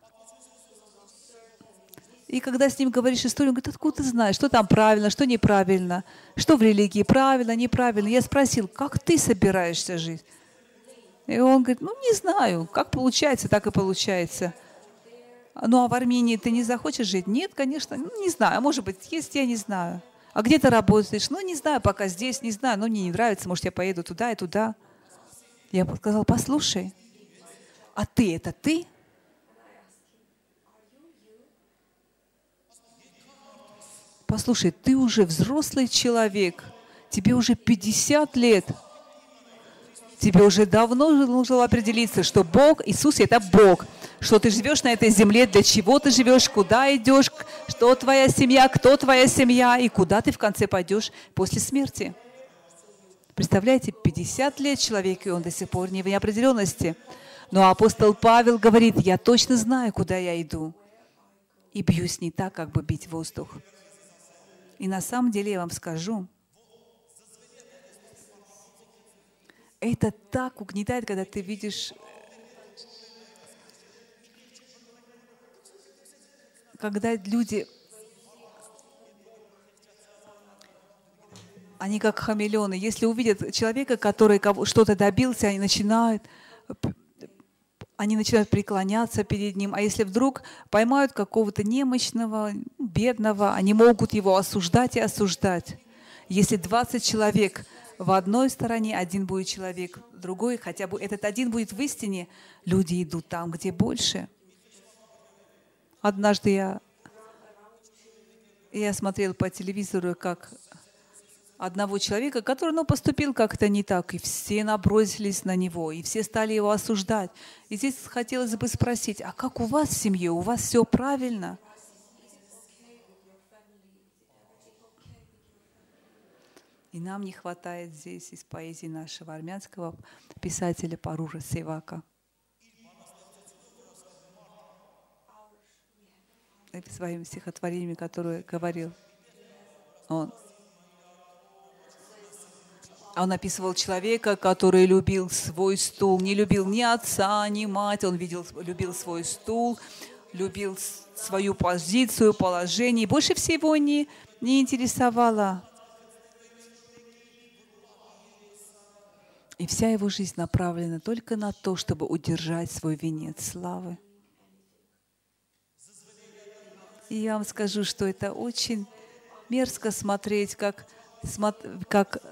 И когда с ним говоришь историю, он говорит: откуда ты знаешь, что там правильно, что неправильно, что в религии правильно, неправильно. Я спросил: как ты собираешься жить? И он говорит: ну, не знаю, как получается, так и получается. Ну, а в Армении ты не захочешь жить? Нет, конечно, ну, не знаю. А может быть, есть, я не знаю. А где ты работаешь? Ну, не знаю, пока здесь, не знаю. Ну, мне не нравится, может, я поеду туда и туда. Я сказал: послушай, а ты — это ты? Послушай, ты уже взрослый человек. Тебе уже пятьдесят лет. Тебе уже давно нужно определиться, что Бог, Иисус — это Бог. Что ты живешь на этой земле, для чего ты живешь, куда идешь, что твоя семья, кто твоя семья и куда ты в конце пойдешь после смерти. Представляете, пятьдесят лет человек, и он до сих пор не в неопределенности. Но апостол Павел говорит: я точно знаю, куда я иду. И бьюсь не так, как бы бить воздух. И на самом деле я вам скажу, это так угнетает, когда ты видишь, когда люди, они как хамелеоны. Если увидят человека, который что-то добился, они начинают, они начинают преклоняться перед ним. А если вдруг поймают какого-то немощного, бедного, они могут его осуждать и осуждать. Если двадцать человек в одной стороне, один будет человек в другой, хотя бы этот один будет в истине, люди идут там, где больше. Однажды я, я смотрел по телевизору, как одного человека, который ну, поступил как-то не так, и все набросились на него, и все стали его осуждать. И здесь хотелось бы спросить, а как у вас в семье? У вас все правильно? И нам не хватает здесь из поэзии нашего армянского писателя Парура Севака. Своим стихотворением, которое говорил он. Он описывал человека, который любил свой стул, не любил ни отца, ни мать. Он видел, любил свой стул, любил свою позицию, положение. Больше всего не, не интересовало. И вся его жизнь направлена только на то, чтобы удержать свой венец славы. И я вам скажу, что это очень мерзко смотреть, как, как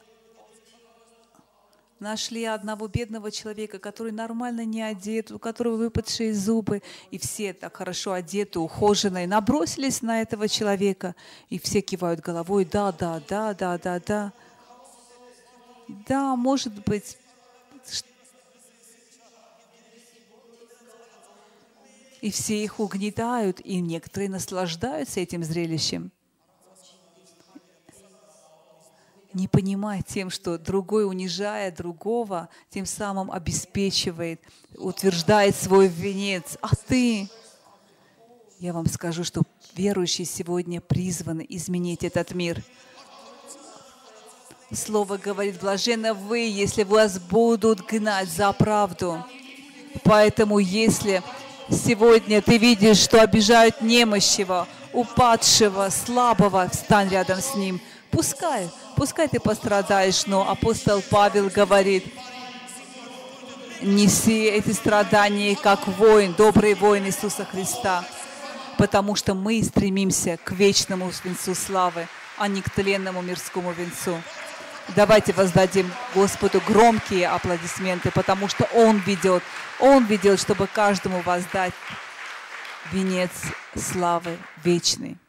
нашли одного бедного человека, который нормально не одет, у которого выпадшие зубы, и все так хорошо одеты, ухоженные, набросились на этого человека, и все кивают головой, да, да, да, да, да, да. Да, может быть, и все их угнетают, и некоторые наслаждаются этим зрелищем. Не понимая тем, что другой, унижая другого, тем самым обеспечивает, утверждает свой венец. А ты? Я вам скажу, что верующие сегодня призваны изменить этот мир. Слово говорит, блаженны вы, если вас будут гнать за правду. Поэтому, если сегодня ты видишь, что обижают немощего, упадшего, слабого, встань рядом с ним. Пускай, пускай ты пострадаешь, но апостол Павел говорит, неси эти страдания, как воин, добрый воин Иисуса Христа, потому что мы стремимся к вечному венцу славы, а не к тленному мирскому венцу. Давайте воздадим Господу громкие аплодисменты, потому что Он ведет, Он ведет, чтобы каждому воздать венец славы вечный.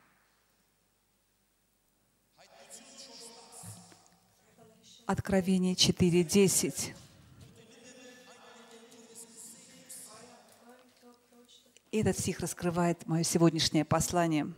Откровение четыре десять. Этот стих раскрывает мое сегодняшнее послание.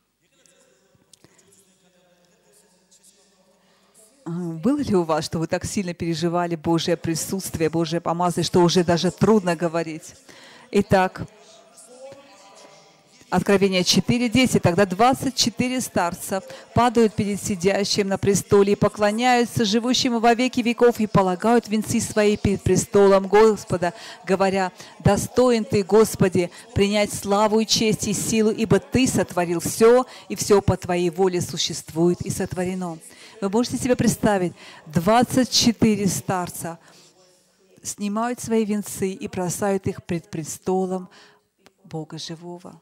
Было ли у вас, что вы так сильно переживали Божье присутствие, Божье помазание, что уже даже трудно говорить? Итак, Откровение четыре десять. Тогда двадцать четыре старца падают перед сидящим на престоле и поклоняются живущему во веки веков и полагают венцы свои перед престолом Господа, говоря, «Достоин Ты, Господи, принять славу и честь и силу, ибо Ты сотворил все, и все по Твоей воле существует и сотворено». Вы можете себе представить, двадцать четыре старца снимают свои венцы и бросают их пред престолом Бога живого.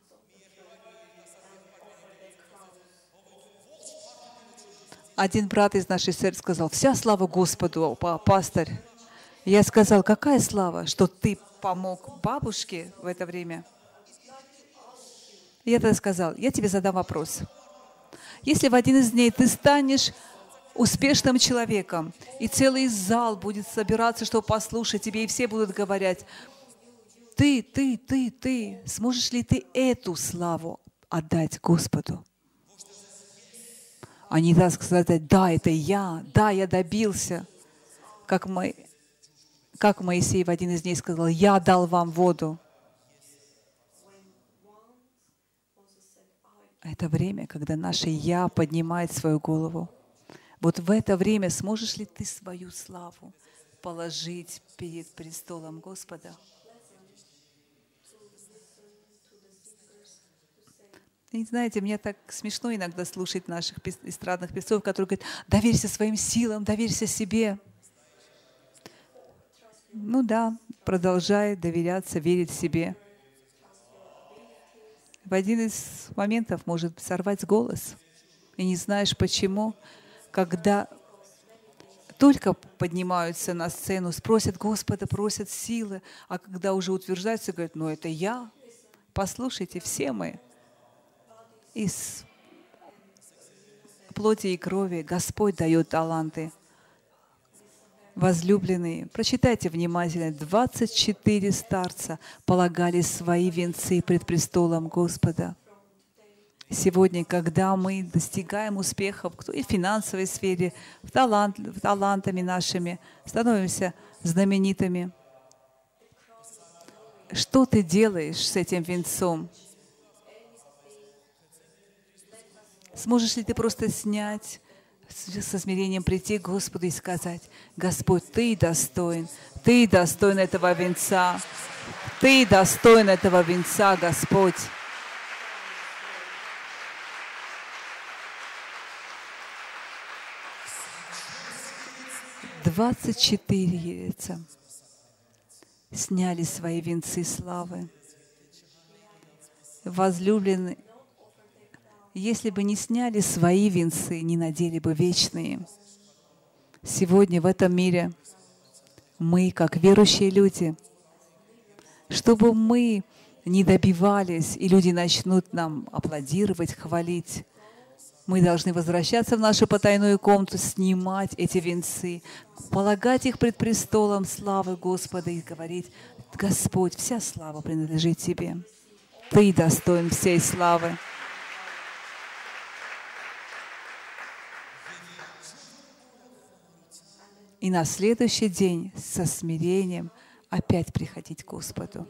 Один брат из нашей церкви сказал, вся слава Господу, пастырь. Я сказал, какая слава, что ты помог бабушке в это время? Я тогда сказал, я тебе задам вопрос. Если в один из дней ты станешь успешным человеком, и целый зал будет собираться, чтобы послушать тебе, и все будут говорить, ты, ты, ты, ты, сможешь ли ты эту славу отдать Господу? Они так сказать, да, это я, да, я добился. Как, Мо... как Моисей в один из дней сказал, я дал вам воду. Это время, когда наше «я» поднимает свою голову. Вот в это время сможешь ли ты свою славу положить перед престолом Господа? И знаете, мне так смешно иногда слушать наших эстрадных певцов, которые говорят, доверься своим силам, доверься себе. Ну да, продолжай доверяться, верить себе. в один из моментов может сорвать голос. И не знаешь почему, когда только поднимаются на сцену, спросят Господа, просят силы, а когда уже утверждаются, говорят, ну это я. Послушайте, все мы из плоти и крови. Господь дает таланты. Возлюбленные, прочитайте внимательно. двадцать четыре старца полагали свои венцы пред престолом Господа. Сегодня, когда мы достигаем успехов и в финансовой сфере, в талант, в талантами нашими, становимся знаменитыми, что ты делаешь с этим венцом? Сможешь ли ты просто снять, со смирением прийти к Господу и сказать: Господь, Ты достоин, Ты достоин этого венца, Ты достоин этого венца, Господь. Двадцать четыре яйца сняли свои венцы славы. Возлюбленные, если бы не сняли свои венцы, не надели бы вечные. Сегодня в этом мире мы, как верующие люди, чтобы мы не добивались, и люди начнут нам аплодировать, хвалить, мы должны возвращаться в нашу потайную комнату, снимать эти венцы, полагать их пред престолом славы Господа и говорить: Господь, вся слава принадлежит Тебе. Ты достоин всей славы. И на следующий день со смирением опять приходить к Господу.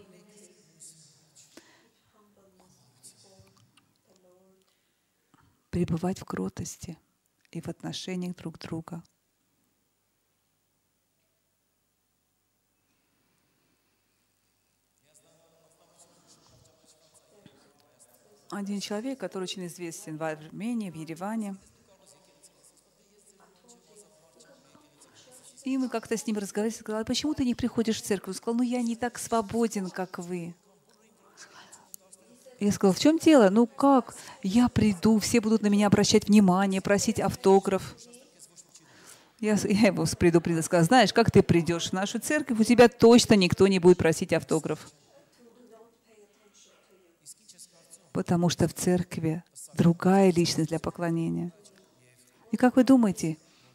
Пребывать в кротости и в отношениях друг друга. Один человек, который очень известен в Армении, в Ереване, и мы как-то с ним разговаривали, сказали: почему ты не приходишь в церковь? Он сказал: ну я не так свободен, как вы. Я сказала: в чем дело? Ну как? Я приду, все будут на меня обращать внимание, просить автограф. Я, я его предупредила, сказала: знаешь, как ты придешь в нашу церковь, у тебя точно никто не будет просить автограф. Потому что в церкви другая личность для поклонения. И как вы думаете,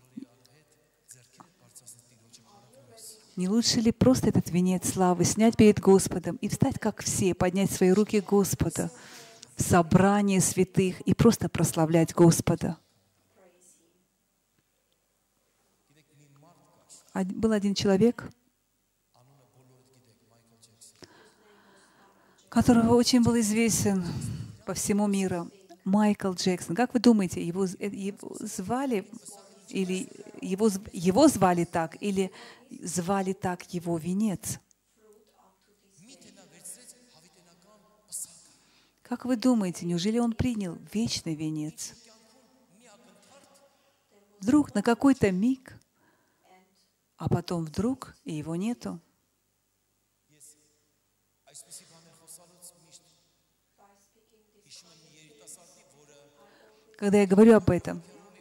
не лучше ли просто этот венец славы снять перед Господом и встать, как все, поднять свои руки к Господу в собрании святых и просто прославлять Господа? Был один человек, которого очень был известен по всему миру, Майкл Джексон. Как вы думаете, его, его звали или его, его звали так, или звали так его венец? Как вы думаете, неужели он принял вечный венец? Вдруг на какой-то миг, а потом вдруг и его нету. Когда я говорю об этом,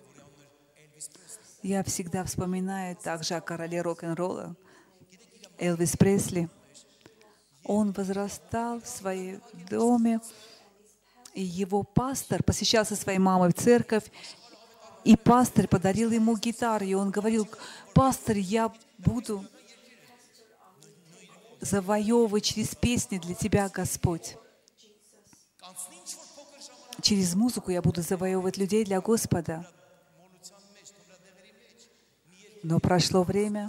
я всегда вспоминаю также о короле рок-н-ролла Элвис Пресли. Он возрастал в своем доме, и его пастор посещал со своей мамой в церковь, и пастор подарил ему гитару, и он говорил: пастор, я буду завоевывать через песни для Тебя, Господь. Через музыку я буду завоевывать людей для Господа. Но прошло время,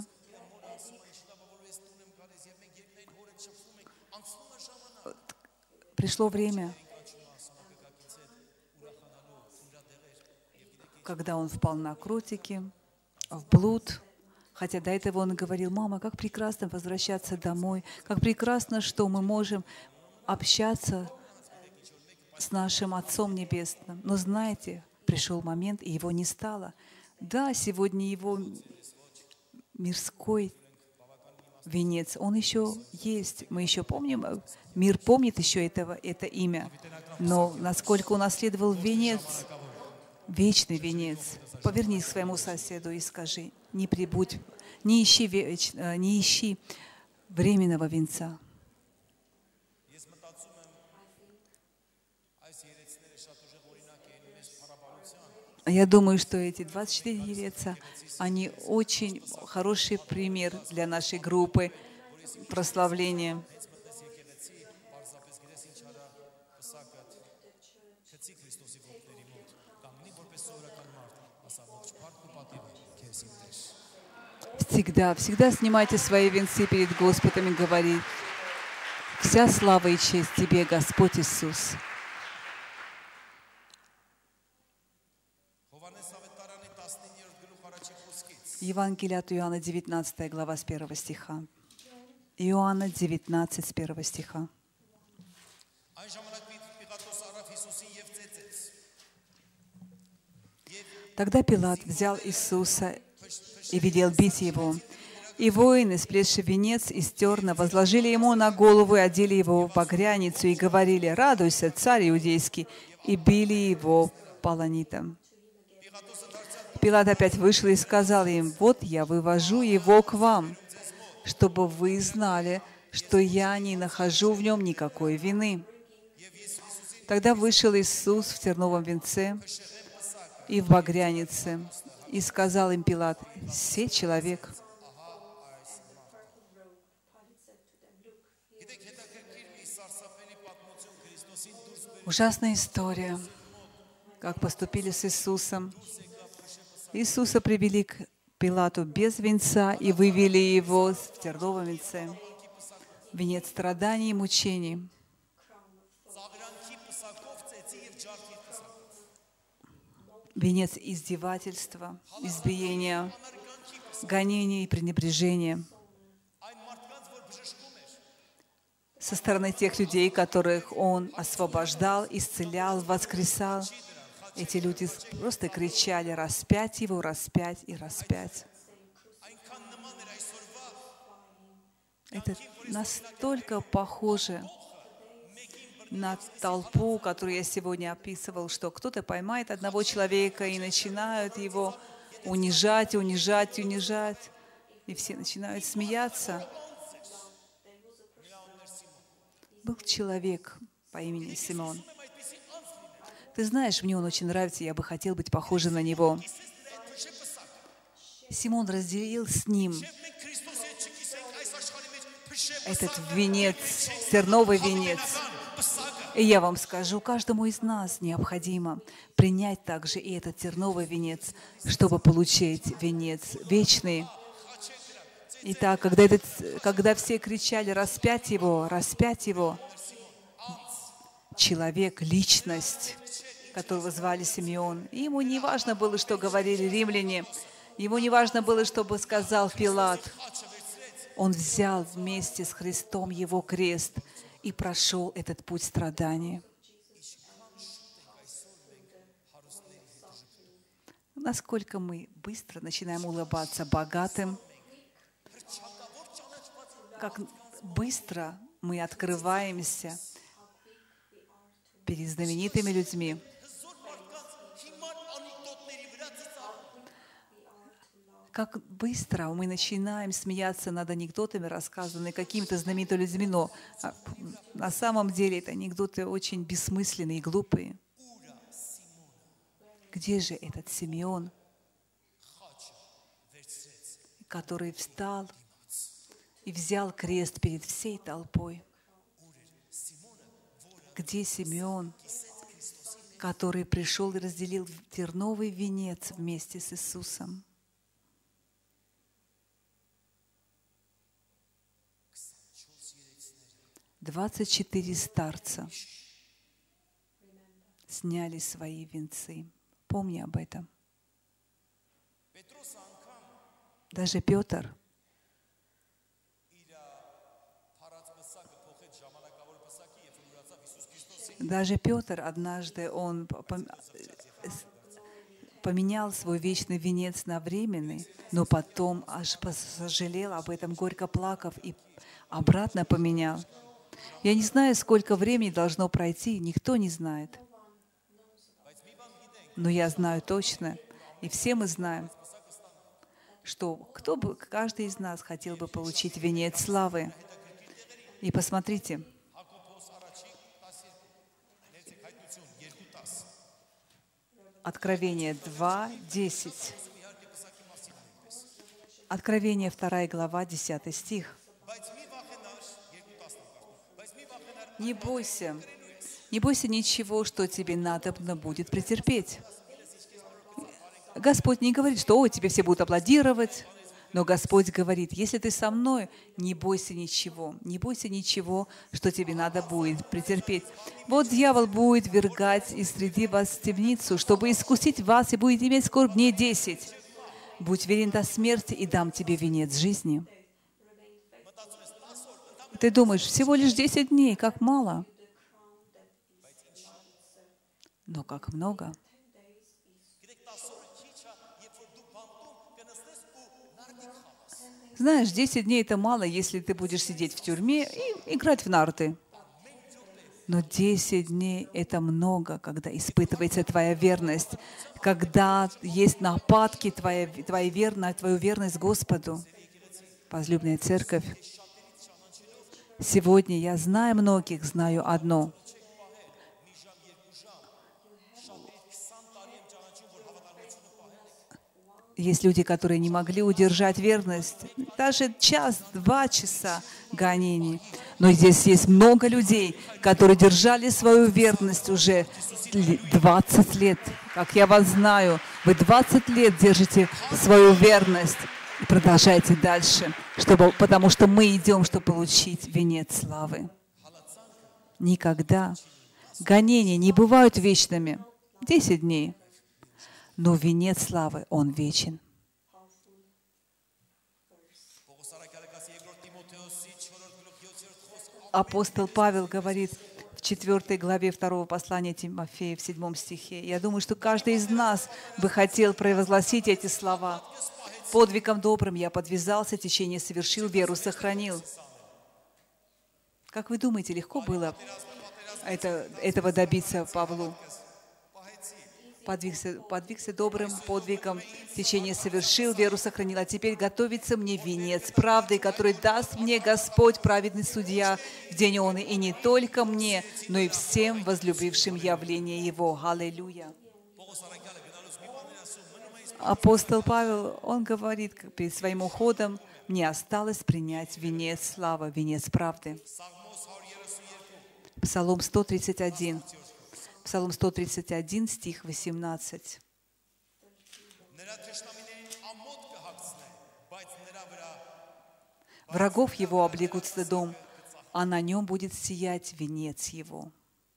пришло время, когда он впал на кротики, в блуд, хотя до этого он говорил: мама, как прекрасно возвращаться домой, как прекрасно, что мы можем общаться с нашим Отцом Небесным. Но знаете, пришел момент, и его не стало. Да, сегодня его мирской венец, он еще есть. Мы еще помним, мир помнит еще этого, это имя. Но насколько он наследовал венец, вечный венец, повернись к своему соседу и скажи, не прибудь, не ищи, веч, не ищи временного венца. Я думаю, что эти двадцать четыре елеца, они очень хороший пример для нашей группы прославления. Всегда, всегда снимайте свои венцы перед Господом и говорите: «Вся слава и честь Тебе, Господь Иисус». Евангелие от Иоанна, девятнадцатая глава, с первого стиха. Иоанна девятнадцать, с первого стиха. Тогда Пилат взял Иисуса и велел бить его. И воины, сплетши венец из терна, возложили ему на голову и одели его в багряницу, и говорили: «Радуйся, царь иудейский!» и били его полонитом. Пилат опять вышел и сказал им: «Вот я вывожу его к вам, чтобы вы знали, что я не нахожу в нем никакой вины». Тогда вышел Иисус в терновом венце и в багрянице, и сказал им Пилат: «Се человек». Ужасная история, как поступили с Иисусом. Иисуса привели к Пилату без венца и вывели его в терновом венце. Венец страданий и мучений. Венец издевательства, избиения, гонения и пренебрежения со стороны тех людей, которых Он освобождал, исцелял, воскресал. Эти люди просто кричали: «Распять его, распять и распять». Это настолько похоже на толпу, которую я сегодня описывал, что кто-то поймает одного человека и начинают его унижать, унижать, унижать. И все начинают смеяться. Был человек по имени Симон. Ты знаешь, мне он очень нравится, я бы хотел быть похожим на него. Симон разделил с ним этот венец, терновый венец. И я вам скажу, каждому из нас необходимо принять также и этот терновый венец, чтобы получить венец вечный. Итак, когда, этот, когда все кричали: «Распять его, распять его», человек, личность, которого звали Симеон, и ему не важно было, что говорили римляне, ему не важно было, что сказал Пилат. Он взял вместе с Христом его крест и прошел этот путь страданий. Насколько мы быстро начинаем улыбаться богатым, как быстро мы открываемся перед знаменитыми людьми. Как быстро мы начинаем смеяться над анекдотами, рассказанными какими-то знаменитыми людьми, но на самом деле это анекдоты очень бессмысленные и глупые. Где же этот Симеон, который встал и взял крест перед всей толпой? Где Симеон, который пришел и разделил терновый венец вместе с Иисусом? Двадцать четыре старца сняли свои венцы. Помни об этом. Даже Петр, даже Петр однажды он поменял свой вечный венец на временный, но потом аж сожалел об этом, горько плакав, и обратно поменял. Я не знаю, сколько времени должно пройти, никто не знает. Но я знаю точно, и все мы знаем, что кто бы, каждый из нас хотел бы получить венец славы. И посмотрите, Откровение два, десять. Откровение вторая глава, десятый стих. Не бойся, не бойся ничего, что тебе надобно будет претерпеть. Господь не говорит, что «О, тебе все будут аплодировать», но Господь говорит, если ты со мной, не бойся ничего, не бойся ничего, что тебе надо будет претерпеть. Вот дьявол будет ввергать из среди вас в темницу, чтобы искусить вас, и будет иметь скорбь дней десять. Будь верен до смерти, и дам тебе венец жизни. Ты думаешь, всего лишь десять дней, как мало? Но как много. Знаешь, десять дней — это мало, если ты будешь сидеть в тюрьме и играть в нарты. Но десять дней — это много, когда испытывается твоя верность, когда есть нападки твоя, твоя верна, твою верность Господу. Возлюбленная церковь, сегодня я знаю многих, знаю одно. Есть люди, которые не могли удержать верность, даже час, два часа гонений. Но здесь есть много людей, которые держали свою верность уже двадцать лет. Как я вас знаю, вы двадцать лет держите свою верность и продолжайте дальше, чтобы, потому что мы идем, чтобы получить венец славы. Никогда гонения не бывают вечными. Десять дней. Но венец славы, он вечен. Апостол Павел говорит в четвёртой главе второго послания Тимофея в седьмом стихе. Я думаю, что каждый из нас бы хотел провозгласить эти слова. «Подвигом добрым я подвязался, течение совершил, веру сохранил». Как вы думаете, легко было это, этого добиться Павлу? Подвигся, подвигся добрым подвигом, течение совершил, веру сохранил, а теперь готовится мне венец правды, который даст мне Господь, праведный судья, в день он и не только мне, но и всем возлюбившим явление Его. Аллилуйя. Апостол Павел, он говорит перед своим уходом, мне осталось принять венец славы, венец правды. Псалом сто тридцать один. Псалом сто тридцать один, стих восемнадцать. Врагов его облегут стыдом, а на нем будет сиять венец его.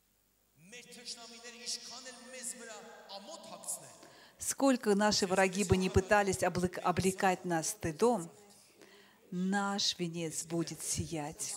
Сколько наши враги бы не пытались облекать нас стыдом, наш венец будет сиять.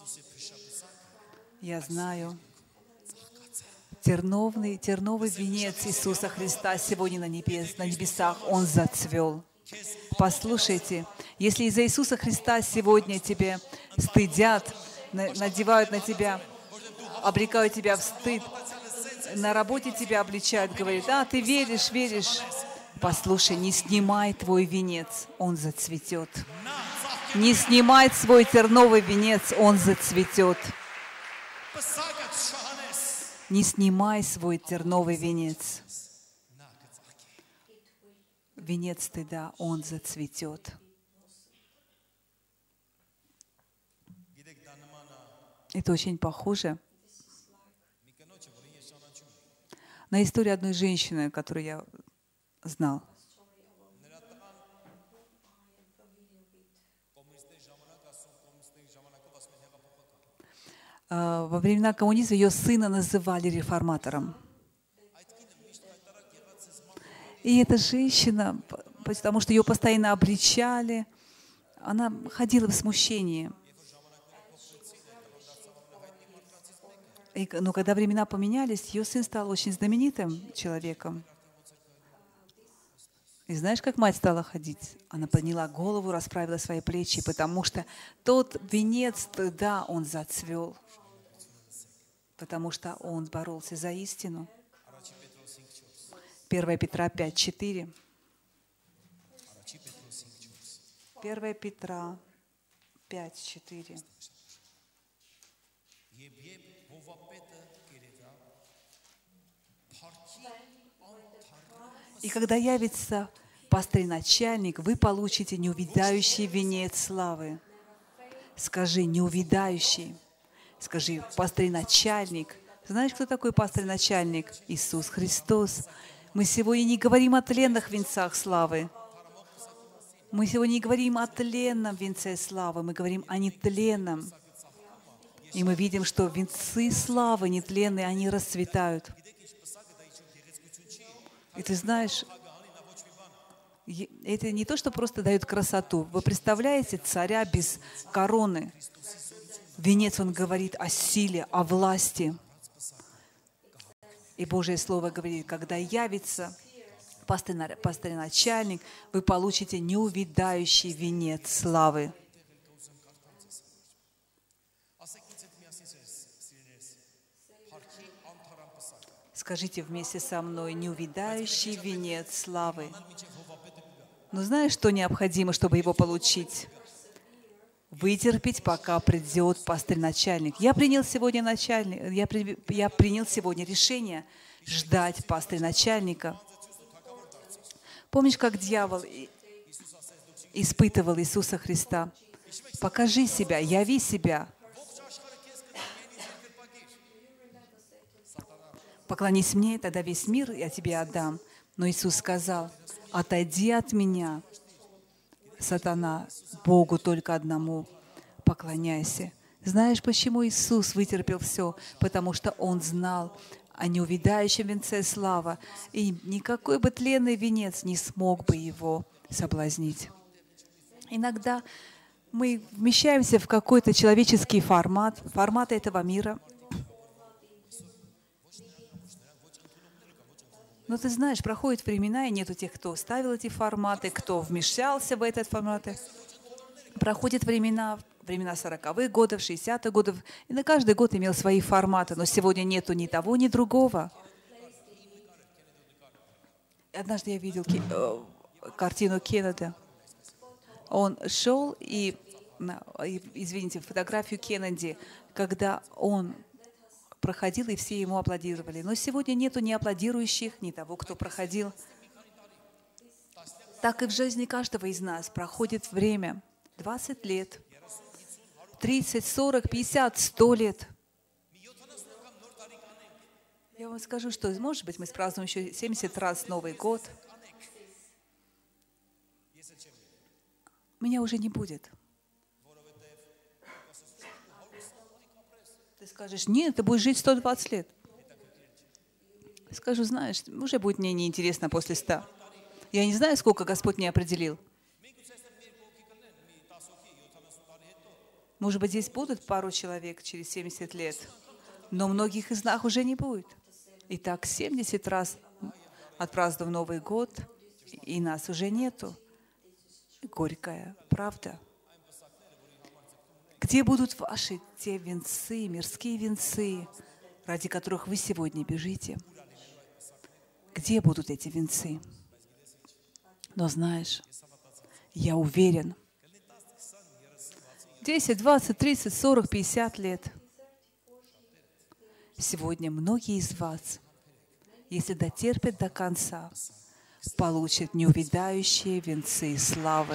Я знаю, Терновный, терновый венец Иисуса Христа сегодня на, небес, на небесах, Он зацвел. Послушайте, если из-за Иисуса Христа сегодня тебе стыдят, надевают на тебя, обрекают тебя в стыд, на работе тебя обличают, говорят, а, ты веришь, веришь. Послушай, не снимай твой венец, он зацветет. Не снимай свой терновый венец, он зацветет. Не снимай свой терновый венец. Венец стыда, он зацветет. Это очень похоже на историю одной женщины, которую я знал. Во времена коммунизма ее сына называли реформатором. И эта женщина, потому что ее постоянно обличали, она ходила в смущении. И, но когда времена поменялись, ее сын стал очень знаменитым человеком. И знаешь, как мать стала ходить? Она подняла голову, расправила свои плечи, потому что тот венец стыда, он зацвел, потому что он боролся за истину. первое Петра пять четыре. первое Петра пять четыре. И когда явится пастырь-начальник, вы получите неувядающий венец славы. Скажи, неувядающий. Скажи, пастырь-начальник. Знаешь, кто такой пастырь-начальник? Иисус Христос. Мы сегодня не говорим о тленных венцах славы. Мы сегодня не говорим о тленном венце славы, мы говорим о нетленном. И мы видим, что венцы славы нетленные, они расцветают. И ты знаешь, это не то, что просто дает красоту. Вы представляете царя без короны? Венец, он говорит о силе, о власти. И Божье Слово говорит, когда явится пастырь-начальник, вы получите неувядающий венец славы. Скажите вместе со мной, неувядающий венец славы. Но знаешь, что необходимо, чтобы его получить? Вытерпеть, пока придет пастырь-начальник. Я принял сегодня начальник, я, при, я принял сегодня решение ждать пастыря-начальника. Помнишь, как дьявол испытывал Иисуса Христа? Покажи себя, яви себя. Поклонись мне, тогда весь мир я тебе отдам. Но Иисус сказал, отойди от меня, сатана, Богу только одному поклоняйся. Знаешь, почему Иисус вытерпел все? Потому что Он знал о неувядающем венце славы, и никакой бы тленный венец не смог бы его соблазнить. Иногда мы вмещаемся в какой-то человеческий формат, формат этого мира. Но ты знаешь, проходят времена, и нету тех, кто ставил эти форматы, кто вмешался в этот формат. Проходят времена, времена сороковых годов, шестидесятых годов, и на каждый год имел свои форматы, но сегодня нету ни того, ни другого. Однажды я видел ки- э, картину Кеннеди. Он шел и, и, извините, фотографию Кеннеди, когда он проходил, и все ему аплодировали. Но сегодня нету ни аплодирующих, ни того, кто проходил. Так и в жизни каждого из нас проходит время. двадцать лет, тридцать, сорок, пятьдесят, сто лет. Я вам скажу, что, может быть, мы празднуем еще семьдесят раз Новый год. Меня уже не будет. Ты скажешь, нет, ты будешь жить сто двадцать лет. Скажу, знаешь, уже будет мне неинтересно после ста. Я не знаю, сколько Господь мне определил. Может быть, здесь будут пару человек через семьдесят лет, но многих из нас уже не будет. Итак, семьдесят раз отпраздновав Новый год, и нас уже нету. Горькая правда. Где будут ваши те венцы, мирские венцы, ради которых вы сегодня бежите? Где будут эти венцы? Но знаешь, я уверен, десять, двадцать, тридцать, сорок, пятьдесят лет. Сегодня многие из вас, если дотерпят до конца, получат неувядающие венцы славы.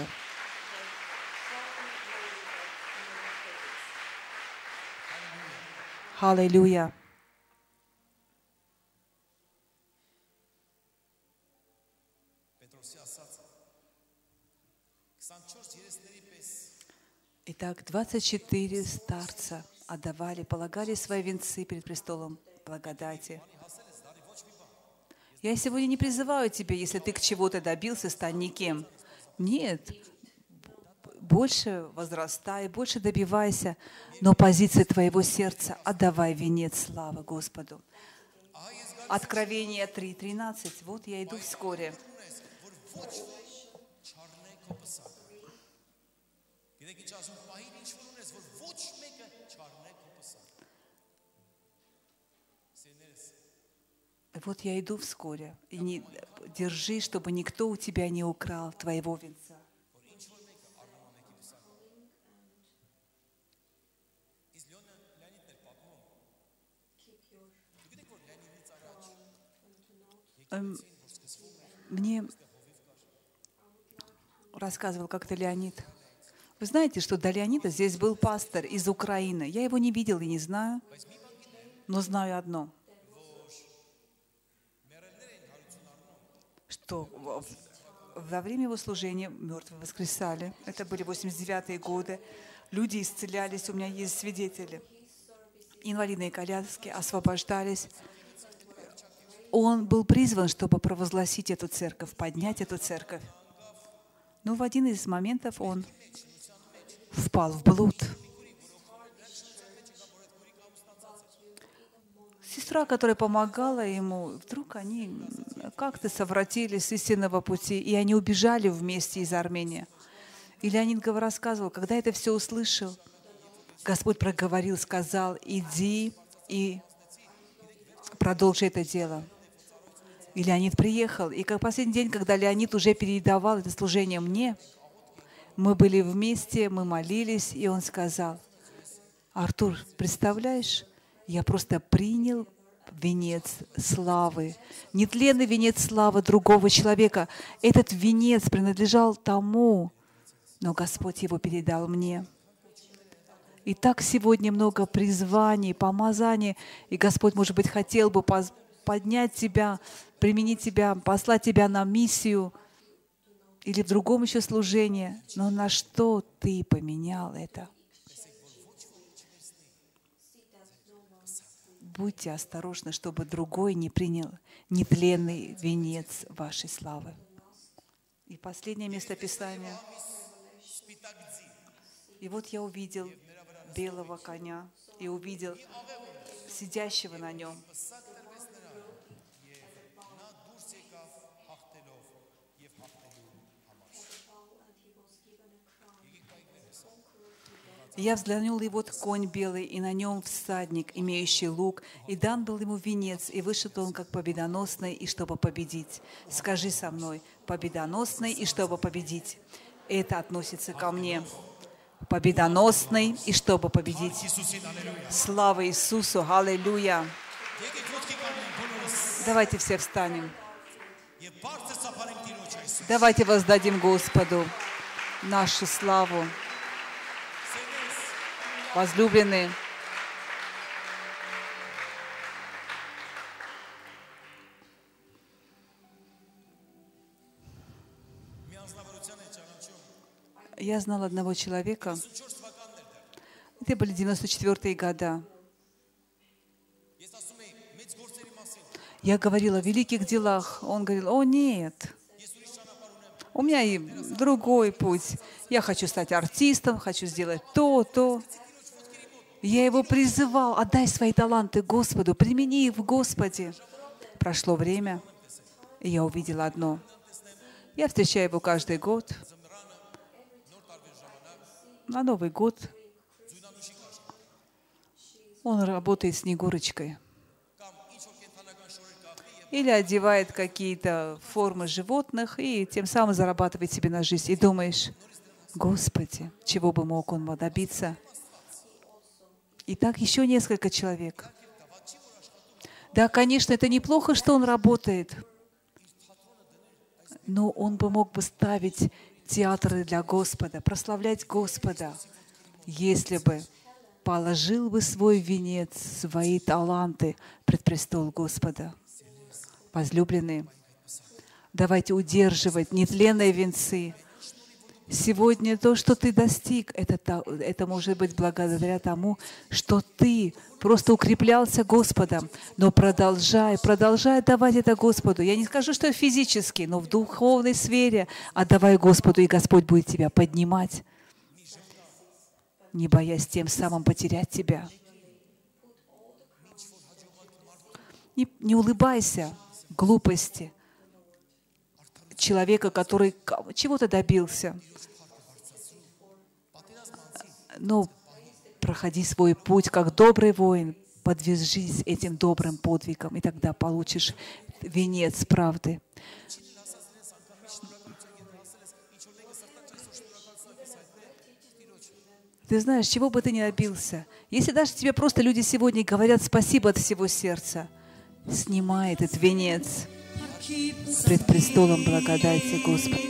Аллилуйя. Итак, двадцать четыре старца отдавали, полагали свои венцы перед престолом благодати. Я сегодня не призываю тебя, если ты к чего-то добился, стань никем. Нет, больше возрастай, больше добивайся, но позиция твоего сердца отдавай венец славы Господу. Откровение три тринадцать. Вот я иду вскоре. Вот я иду вскоре, и не держи, чтобы никто у тебя не украл твоего венца. Мне рассказывал как-то Леонид. Вы знаете, что до Леонида здесь был пастор из Украины. Я его не видел и не знаю, но знаю одно, что во время его служения мертвые воскресали. Это были восемьдесят девятые годы. Люди исцелялись, у меня есть свидетели. Инвалидные коляски освобождались. Он был призван, чтобы провозгласить эту церковь, поднять эту церковь. Но в один из моментов он впал в блуд. Сестра, которая помогала ему, вдруг они как-то совратились с истинного пути, и они убежали вместе из Армении. И Леонид рассказывал, когда это все услышал, Господь проговорил, сказал: иди и продолжи это дело. И Леонид приехал. И как последний день, когда Леонид уже передавал это служение мне, мы были вместе, мы молились, и он сказал: Артур, представляешь, я просто принял венец славы, нетленный венец славы другого человека. Этот венец принадлежал тому, но Господь его передал мне. И так сегодня много призваний, помазаний, и Господь, может быть, хотел бы поднять тебя, применить тебя, послать тебя на миссию или в другом еще служении. Но на что ты поменял это? Будьте осторожны, чтобы другой не принял нетленный венец вашей славы. И последнее местописание. И вот я увидел белого коня и увидел сидящего на нем. Я взглянул, и вот конь белый, и на нем всадник, имеющий лук, и дан был ему венец, и вышел он как победоносный, и чтобы победить. Скажи со мной: победоносный, и чтобы победить. Это относится ко мне. Победоносный, и чтобы победить. Слава Иисусу! Аллилуйя! Давайте все встанем. Давайте воздадим Господу нашу славу. Возлюбленные, я знал одного человека, это были девяносто четвёртые года. Я говорила о великих делах. Он говорил: о нет, у меня и другой путь. Я хочу стать артистом, хочу сделать то, то. Я его призывал: отдай свои таланты Господу, примени их в Господе. Прошло время, и я увидела одно. Я встречаю его каждый год. На Новый год он работает Снегурочкой. Или одевает какие-то формы животных и тем самым зарабатывает себе на жизнь. И думаешь: Господи, чего бы мог он добиться? И так еще несколько человек. Да, конечно, это неплохо, что он работает, но он бы мог бы ставить театры для Господа, прославлять Господа, если бы положил бы свой венец, свои таланты пред престол Господа. Возлюбленные, давайте удерживать нетленные венцы. Сегодня то, что ты достиг, это, это может быть благодаря тому, что ты просто укреплялся Господом, но продолжай, продолжай давать это Господу. Я не скажу, что физически, но в духовной сфере отдавай Господу, и Господь будет тебя поднимать, не боясь тем самым потерять тебя. Не, не улыбайся глупости человека, который чего-то добился. Но проходи свой путь как добрый воин, подвяжись этим добрым подвигом, и тогда получишь венец правды. Ты знаешь, чего бы ты ни добился, если даже тебе просто люди сегодня говорят спасибо от всего сердца, снимай этот венец пред престолом благодати Господа.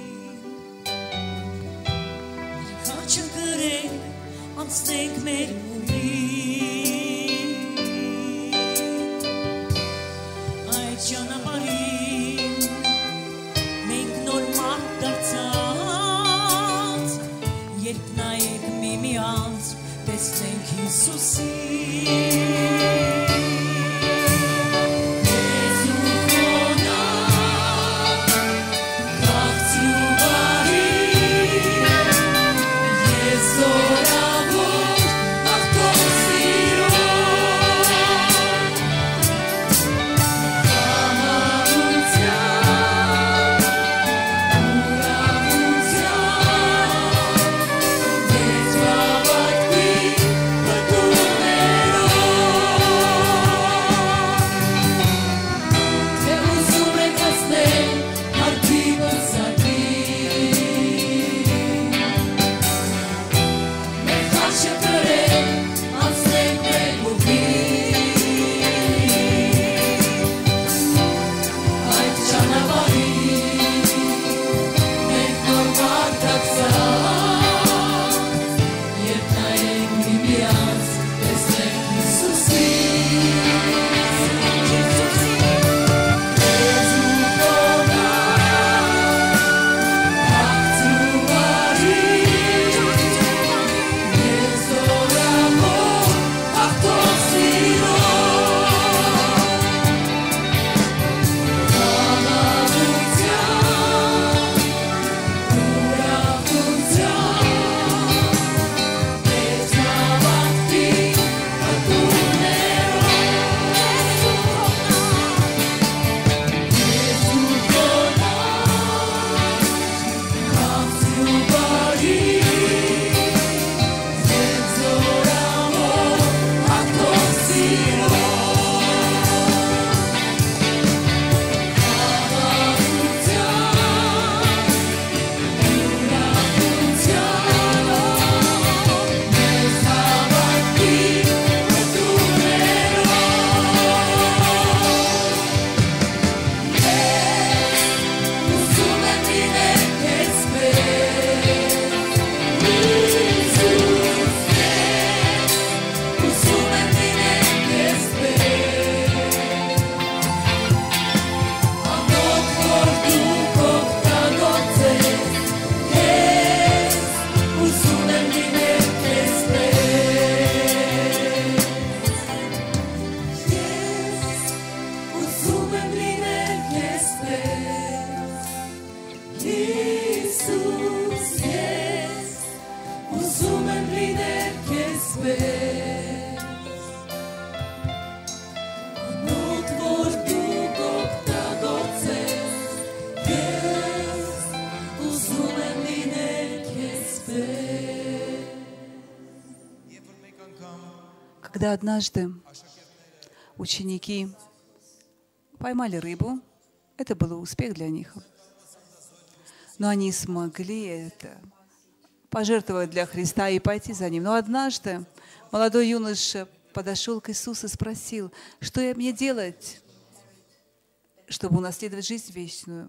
Когда однажды ученики поймали рыбу, это был успех для них. Но они смогли это пожертвовать для Христа и пойти за Ним. Но однажды молодой юноша подошел к Иисусу и спросил, что мне делать, чтобы унаследовать жизнь вечную.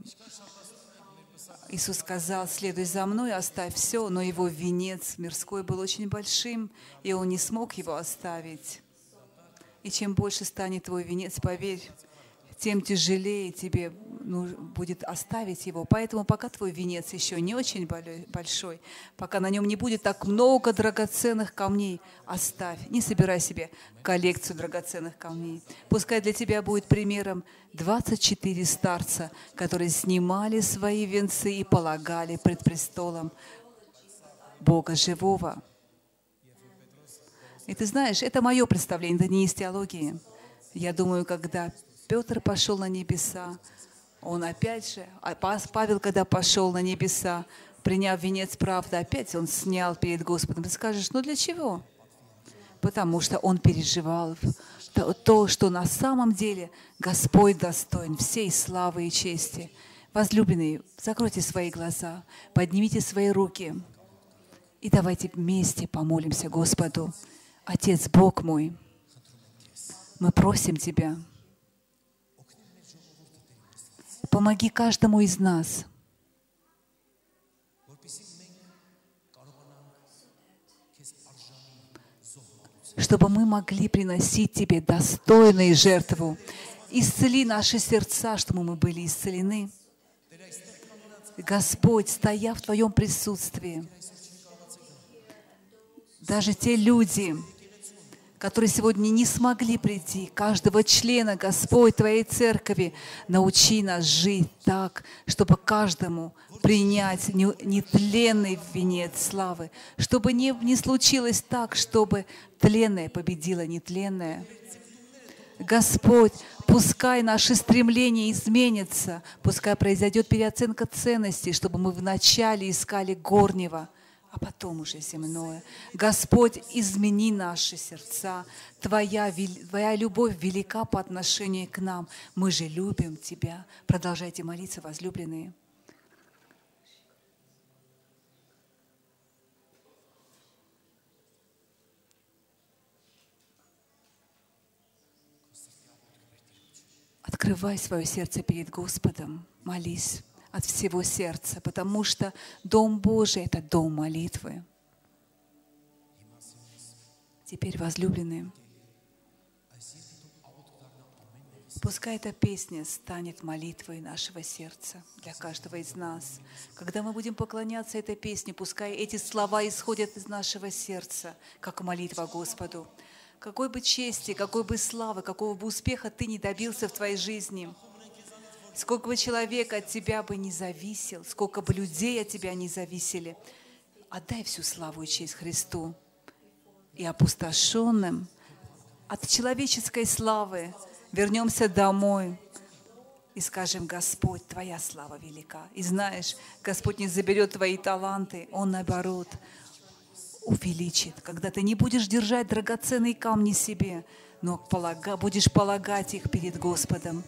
Иисус сказал: следуй за мной, оставь все, но его венец мирской был очень большим, и он не смог его оставить. И чем больше станет твой венец, поверь, тем тяжелее тебе будет оставить его. Поэтому пока твой венец еще не очень большой, пока на нем не будет так много драгоценных камней, оставь. Не собирай себе коллекцию драгоценных камней. Пускай для тебя будет примером двадцать четыре старца, которые снимали свои венцы и полагали пред престолом Бога живого. И ты знаешь, это мое представление, это не из теологии. Я думаю, когда Петр пошел на небеса, Он опять же, а Павел, когда пошел на небеса, приняв венец правды, опять он снял перед Господом. Ты скажешь, ну для чего? Потому что он переживал то, то, что на самом деле Господь достоин всей славы и чести. Возлюбленные, закройте свои глаза, поднимите свои руки и давайте вместе помолимся Господу. Отец, Бог мой, мы просим Тебя, помоги каждому из нас, чтобы мы могли приносить Тебе достойную жертву. Исцели наши сердца, чтобы мы были исцелены. Господь, стоя в Твоем присутствии, даже те люди, которые сегодня не смогли прийти, каждого члена, Господь, Твоей церкви, научи нас жить так, чтобы каждому принять нетленный венец славы, чтобы не, не случилось так, чтобы тленное победило нетленное. Господь, пускай наши стремления изменятся, пускай произойдет переоценка ценностей, чтобы мы вначале искали горнего, а потом уже земное. Господь, измени наши сердца. Твоя, Твоя любовь велика по отношению к нам. Мы же любим Тебя. Продолжайте молиться, возлюбленные. Открывай свое сердце перед Господом, молись от всего сердца, потому что Дом Божий — это дом молитвы. Теперь, возлюбленные, пускай эта песня станет молитвой нашего сердца для каждого из нас. Когда мы будем поклоняться этой песне, пускай эти слова исходят из нашего сердца, как молитва Господу. Какой бы чести, какой бы славы, какого бы успеха ты не добился в твоей жизни, сколько бы человек от тебя бы не зависел, сколько бы людей от тебя не зависели, отдай всю славу и честь Христу. И опустошенным от человеческой славы вернемся домой и скажем: Господь, Твоя слава велика. И знаешь, Господь не заберет твои таланты, Он, наоборот, увеличит, когда ты не будешь держать драгоценные камни себе, но полага, будешь полагать их перед Господом.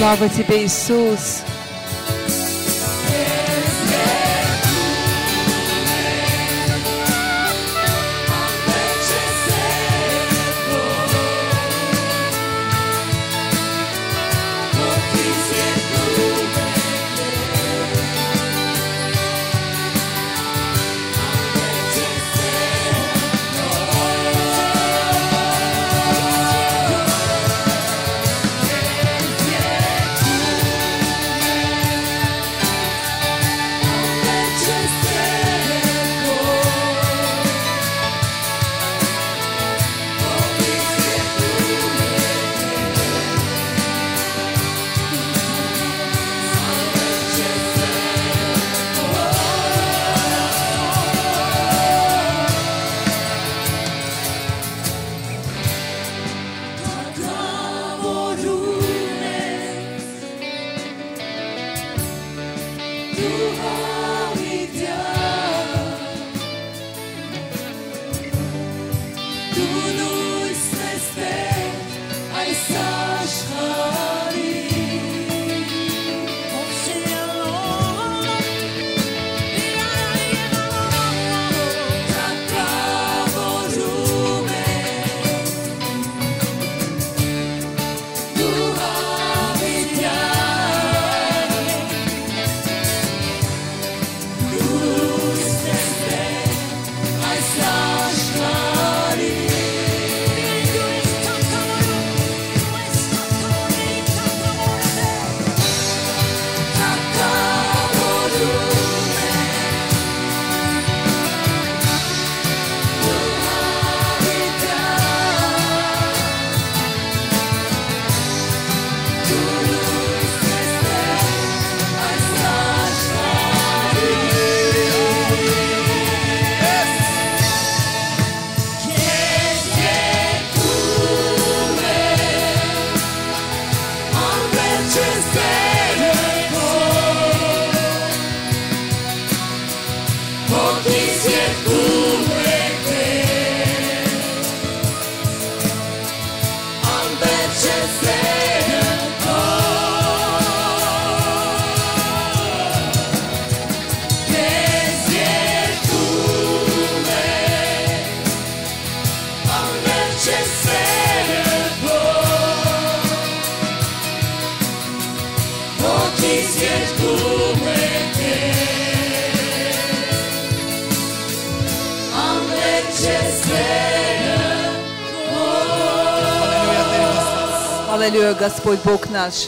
Слава Тебе, Иисус. Аллилуйя, Господь Бог наш.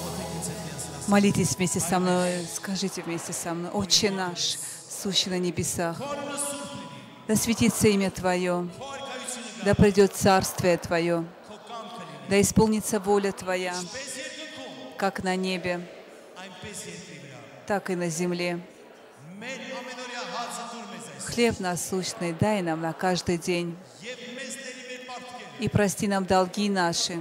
Молитесь вместе со мной, скажите вместе со мной: Отче наш, сущий на небесах, да светится имя Твое, да придет царствие Твое, да исполнится воля Твоя, как на небе, так и на земле. Хлеб насущный дай нам на каждый день, и прости нам долги наши,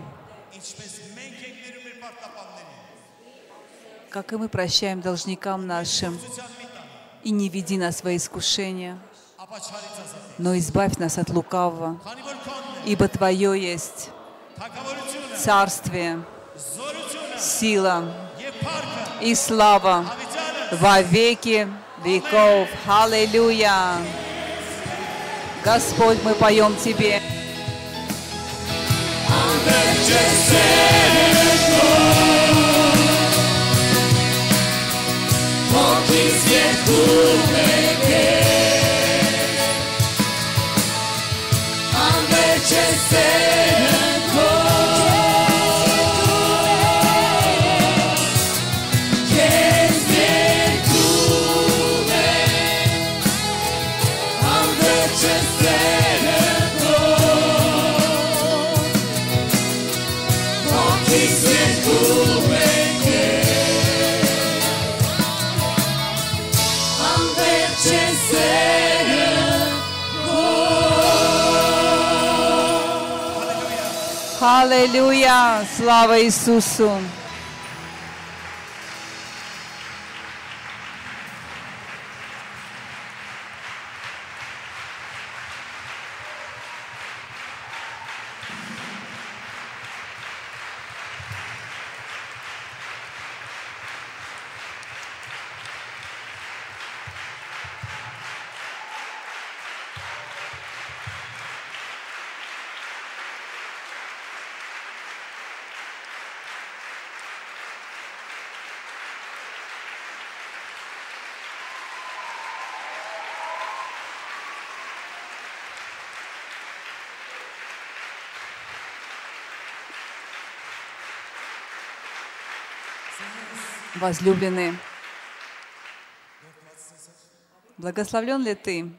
как и мы прощаем должникам нашим, и не веди нас во искушение, но избавь нас от лукавого, ибо Твое есть царствие, сила и слава во веки веков. Аллилуйя! Господь, мы поем Тебе. Аллилуйя! Слава Иисусу! Возлюбленные, благословлен ли ты?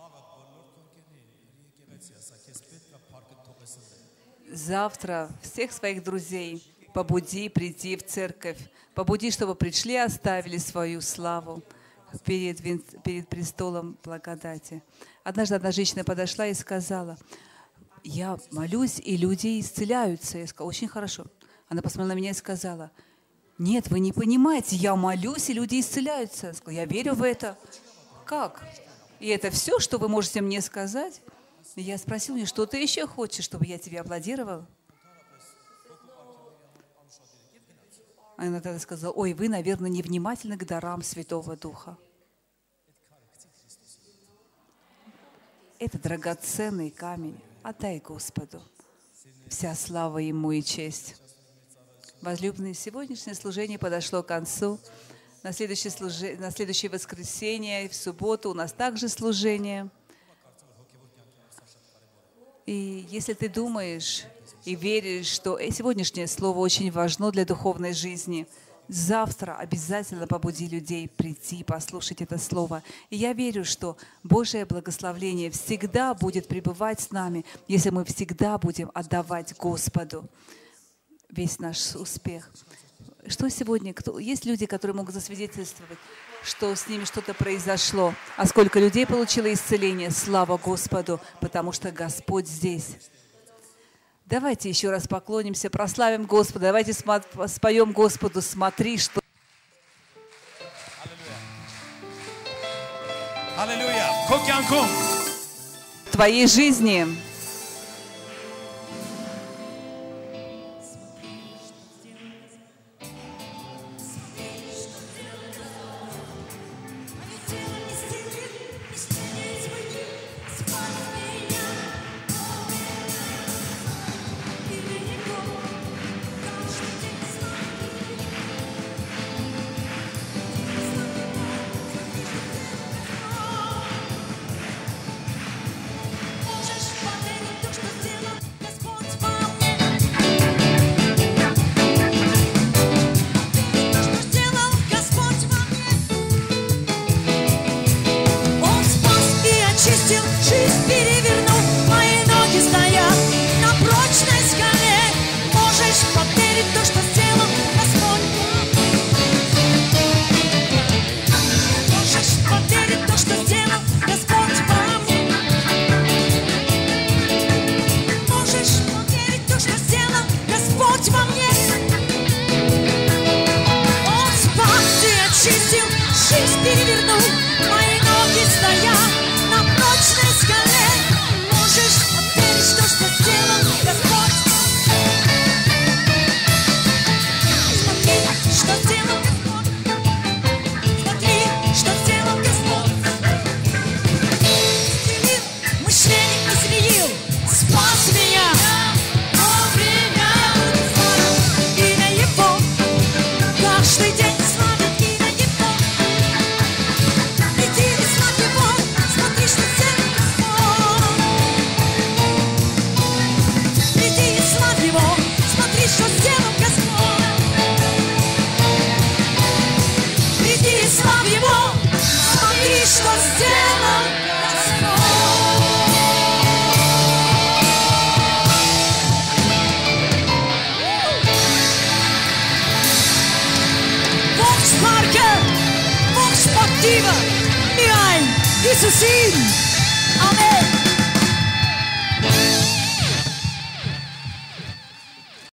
Завтра всех своих друзей побуди прийти в церковь. Побуди, чтобы пришли, оставили свою славу перед, перед престолом благодати. Однажды одна женщина подошла и сказала: я молюсь, и люди исцеляются. Я сказала: очень хорошо. Она посмотрела на меня и сказала: нет, вы не понимаете, я молюсь, и люди исцеляются. Я сказала: я верю в это. Как? И это все, что вы можете мне сказать? И я спросила у нее: что ты еще хочешь, чтобы я тебе аплодировал? Она тогда сказала: ой, вы, наверное, невнимательны к дарам Святого Духа. Это драгоценный камень. Отдай Господу. Вся слава Ему и честь. Возлюбленные, сегодняшнее служение подошло к концу. На следующее, служение, на следующее воскресенье и в субботу у нас также служение. И если ты думаешь и веришь, что сегодняшнее слово очень важно для духовной жизни, завтра обязательно побуди людей прийти, послушать это слово. И я верю, что Божие благословение всегда будет пребывать с нами, если мы всегда будем отдавать Господу весь наш успех. Что сегодня? Кто, есть люди, которые могут засвидетельствовать, что с ними что-то произошло. А сколько людей получило исцеление? Слава Господу, потому что Господь здесь. Давайте еще раз поклонимся, прославим Господа. Давайте споем Господу: смотри, что...
Аллилуйя!
В твоей жизни.
Iisusin. Amen.